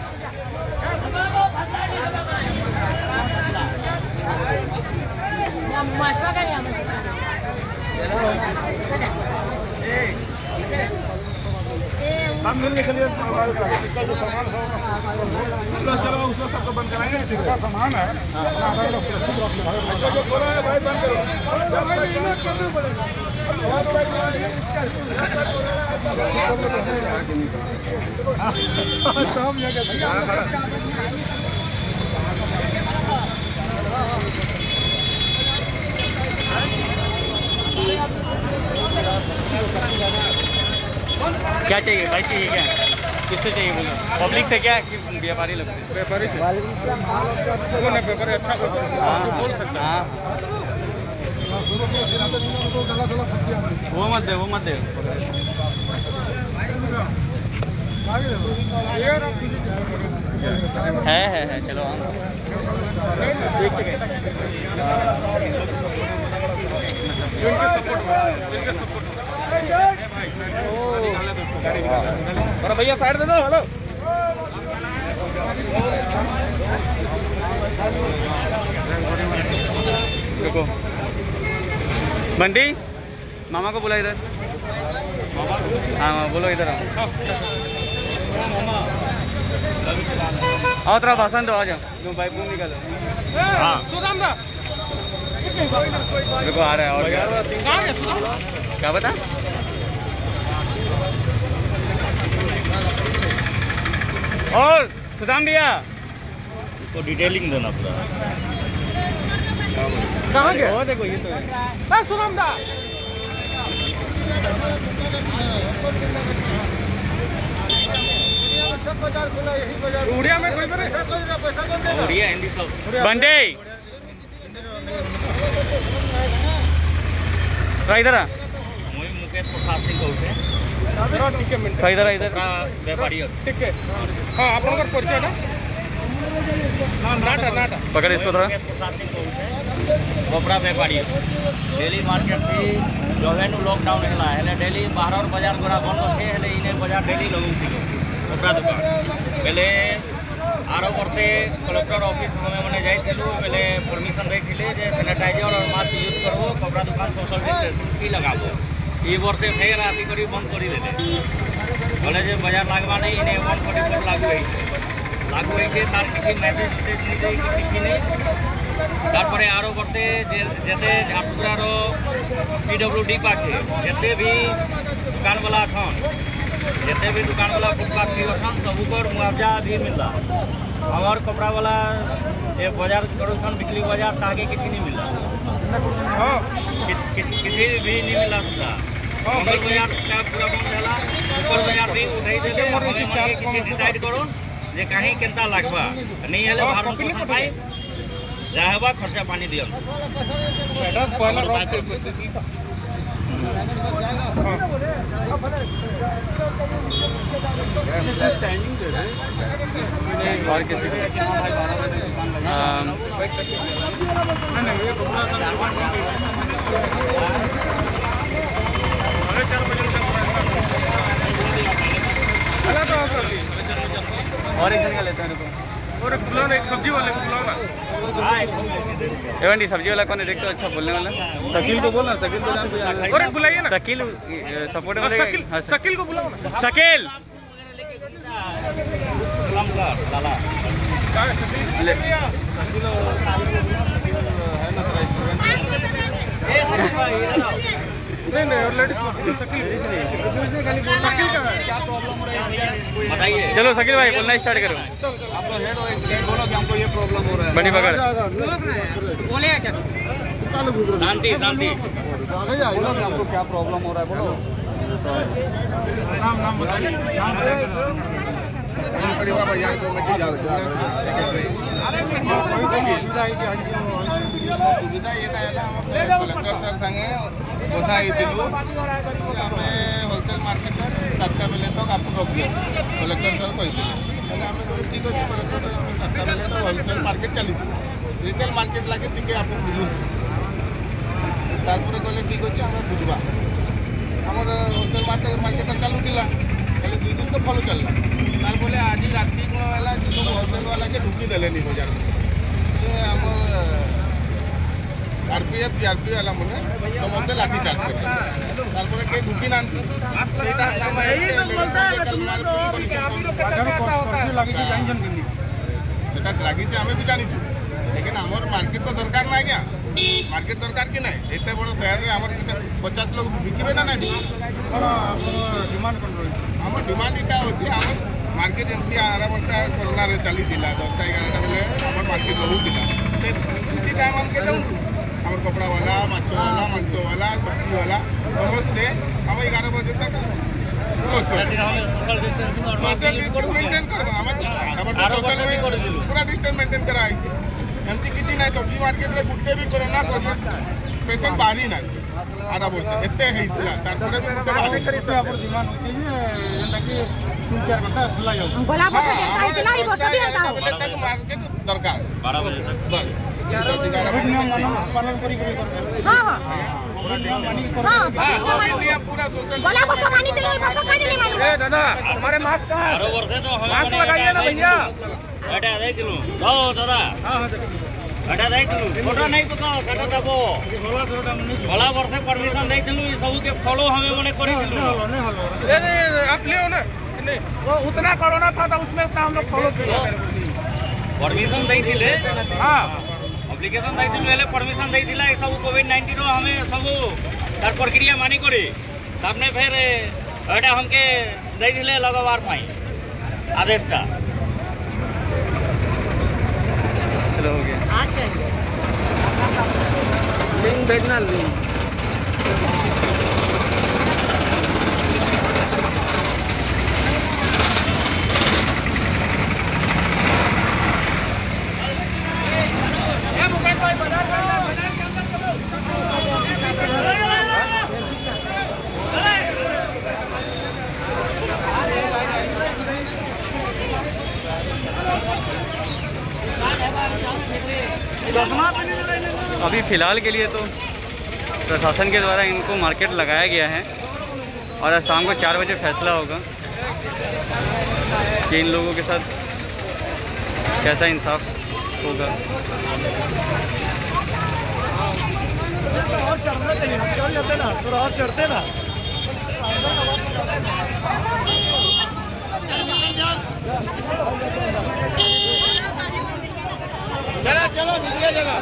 मशवा का क्या हम मिलने के लिए इसका जो सामान चलो उसका सबको बंद कराएंगे। जिसका सामान है सुरक्षित रखना। अच्छा जो बोला है भाई बंद करो। क्या चाहिए भाई? चाहिए क्या? किससे चाहिए बोलो? पब्लिक से क्या कि व्यापारी लोग? व्यापारी से व्यापारी अच्छा बोल सकता है। वो मत दे, वो मत दे। है चलो अरे भैया साइड दे दो। हेलो देखो बंटी मामा को बुला इधर। हाँ बोलो इधर आओ तेरा भाषण दो। आ जाओ जो बाइक में निकालो। हाँ देखो आ रहा है। और क्या बता? और सुदाम भैया तो डिटेलिंग देना पूरा। कहाँ गया? वो देखो ये तो है। सुदाम दा उड़िया में उड़िया हिंदी सब बंडे इधर मुकेश प्रसाद सिंह कौटे इधर इधर व्यापारी ठीक है। हाँ आप लोग परिचय ना नाटा पकड़ इसको थोड़ा। प्रसाद सिंह कौटे कपड़ा व्यापारी डेली मार्केट थी जो है लॉकडाउन है डेली बाहर बाजार गोरा बंद अच्छे है इन्हें बाजार डेली लगू थी कपड़ा दुकान बेले आरो वर्षे कलेक्टर ऑफिस में मैंने जाइलु बेले परमिशन देते सैनिटाइजर और मास्क यूज करबो कपड़ा दुकान सोशल डिस्टेंसिंग लगाबो। ये वर्षे फेर आती करी बंद कर देले बोले जे बाजार लागवा नहीं इन्हें 144 लागू है तार किसी मैसेज नहीं दे किसी नहीं तारपरे आरो वर्षे जैसे झारसुगुड़ार PWD पाखे जिते भी दुकान वाला खन जिते भी दुकान वाला फुटपाथ भी अखन सबूकर मुआवजा भी मिलता। हमार कपड़ा वाला ये बाजार करो बिक्री बाजार आगे किसी नहीं मिला। किसी भी नहीं मिला सुधा मंगल बाजार का पूरा बंद है। सुपर बाजार भी उठाई देते किसी डिसाइड करो जे कहीं केंता लागबा नहीं है बाहर पोषण पाई जाहबा खर्चा पानी दियो। और किसी और एक दिन का लेते हैं और एक सब्जी वाले एवंडी सब्जी वाला कौन है देखते अच्छा बोलने वाला? शकील को बोलना। शकील को जान और एक बुलाइए ना। शकील सपोर्ट में शकील को बुलाओ ना। शकील बताइए। चलो शकील भाई बोलना स्टार्ट करो। आप लोग हेड बोलो कि हमको ये प्रॉब्लम हो रहा है। बनी पकड़ बोले शांति शांति आगे जाएगा। आपको क्या प्रॉब्लम हो रहा है बोलो। नाम बताइए। बाजार को मिट्टी डाल सुविधा ये कलेक्टर सर संगे कथा आमे होलसेल मार्केट 7टा बेले तक आपको रखिए कलेक्टर सर कही ठीक अच्छे कलेक्टर 7टा बेले तो होलसेल मार्केट चली रिटेल मार्केट लगे टी आप बुझु तारपर कहले ठीक अच्छे आम बुझा आमर होलसेल मार्केट चलूला खाली 2 दिन तो भल चलला तार बोले आज राति कौन है सब होलसेल वाला के ढुकी देले बाजार आमर आरपीएफ जीआरपी वाला मैंने समस्ते लाठी चार्ज कर ढुकी ना लगी आम भी जानी लेकिन आमर मार्केट तो दरकार ना आज्ञा मार्केट दरकार कि ना एत बड़ शहर में आम 50 लोग बिकबे ना ना डिमांड कौन आम डिमांड इटा अच्छे आम मार्केट एमती आर वर्ष कोरोना चली 10टा 11टा बेले आम मार्केट रोला टाइम आमके जाऊँ आम कपड़ा वाला माछ वाला मांस वाला सब्जी वाला समस्ते हम 11 बजे तक क्लोज कर सोशल डिस्टेंस मेंटेन कर पूरा डिस्टेंस मेंटेन करा एमती किसी ना सब्जी मार्केट में गुटे भी कोरोना पेशेंट बाहरी ना आधा वर्ष एते हेइतला तारपरे भी गुटे बाहरी आपन डिमांड होची जेंता कि 3-4 घंटा खुला जाउ गोला भर के खाइतला ई वर्ष भी आता तक मार्केट दरकार 12 बजे तक बस पालन करी हां हां पूरा सोशल बोला को सामानी दे बस कहीं नहीं मालूम ए दादा हमारे मास्क कहां है वर्ष तो मास्क लगाइए ना भैया हटा दे किलो दो दादा हां हां हटा दे किलो फोटो नहीं पका हटा दबो भला वर्ष परमिशन दे दिलु ई सब के फॉलो हमें मने करी दिलु नहीं आप लियो ना नहीं वो उतना कोरोना था तो उसमें उतना हम लोग फॉलो किया परमिशन दे दिले हां एप्लिकेशन दे दिले परमिशन दे दिला ए सब कोविड-19 रो हमें सब तार प्रक्रिया मानी करी आपने फिर एटा हमके दे दिले लगावार पाई आदेशटा चलो हो गया आज क्या लिंक भेजना लिंक अभी फ़िलहाल के लिए तो प्रशासन के द्वारा इनको मार्केट लगाया गया है और आज शाम को 4 बजे फैसला होगा कि इन लोगों के साथ कैसा इंसाफ होगा। और चढ़ना चाहिए, चढ़ जाते ना, थोड़ा और चढ़ते ना। चलो चलो मिल गया जगह।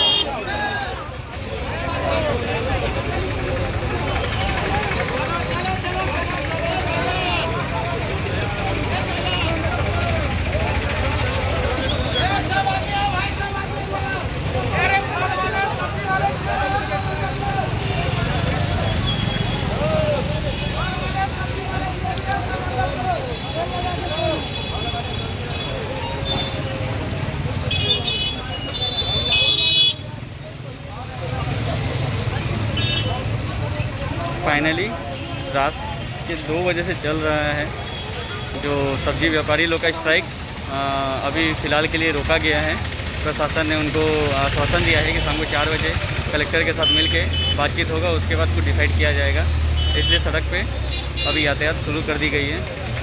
फाइनली रात के 2 बजे से चल रहा है जो सब्जी व्यापारी लोग का स्ट्राइक अभी फ़िलहाल के लिए रोका गया है। प्रशासन ने उनको आश्वासन दिया है कि शाम को 4 बजे कलेक्टर के साथ मिलके बातचीत होगा, उसके बाद कुछ डिसाइड किया जाएगा। इसलिए सड़क पे अभी यातायात शुरू कर दी गई है।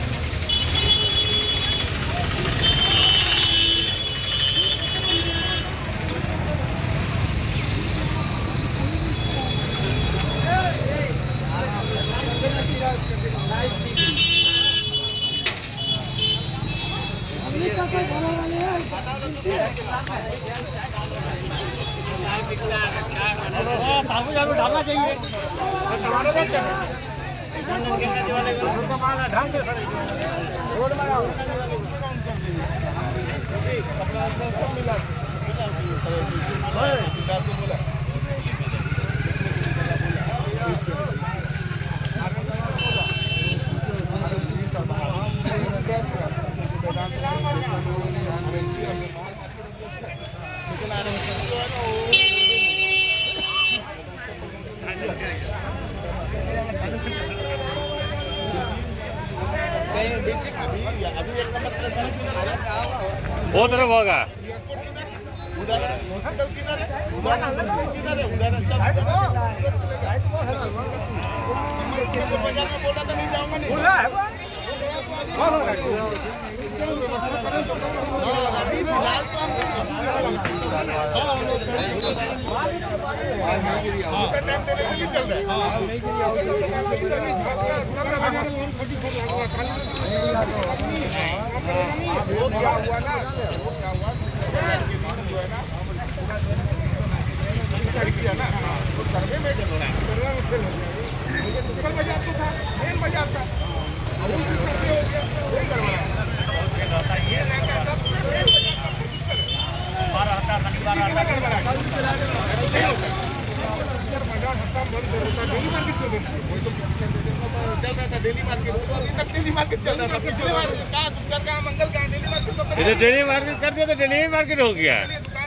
डालना चाहिए वो तरफ होगा इधर डेली मार्केट कर दिया तो डेली मार्केट हो गया।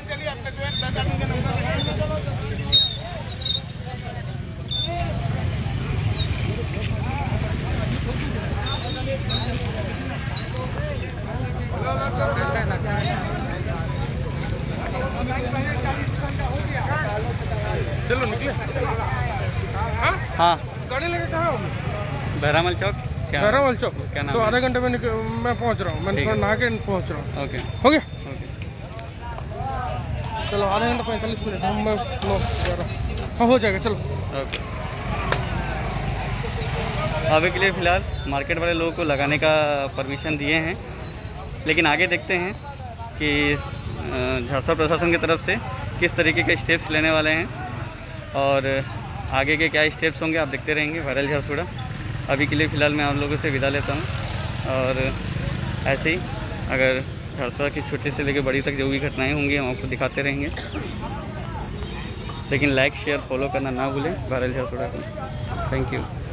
चलो निकले। हाँ गाड़ी लेके कहाँ हो? बहरामल चौक। क्या बहरामल चौक। क्या नाम तो है? आधे घंटे में मैं पहुँच रहा हूँ। मैं थोड़ा नहा के पहुँच रहा हूँ। ओके हो गया? ओके। चलो आधे घंटे 45 मिनट हम 9:11 हाँ हो जाएगा। चलो ओके। अभी के लिए फ़िलहाल मार्केट वाले लोगों को लगाने का परमिशन दिए हैं, लेकिन आगे देखते हैं कि झारसुगड़ा प्रशासन की तरफ से किस तरीके के स्टेप्स लेने वाले हैं और आगे के क्या स्टेप्स होंगे आप देखते रहेंगे वायरल झारसुगड़ा। अभी के लिए फ़िलहाल मैं आप लोगों से विदा लेता हूँ और ऐसे ही अगर झारसुगड़ा की छोटी से लेकर बड़ी तक जो भी घटनाएं होंगी हम आपको दिखाते रहेंगे, लेकिन लाइक शेयर फॉलो करना ना भूलें वायरल झारसुगड़ा को। Thank you.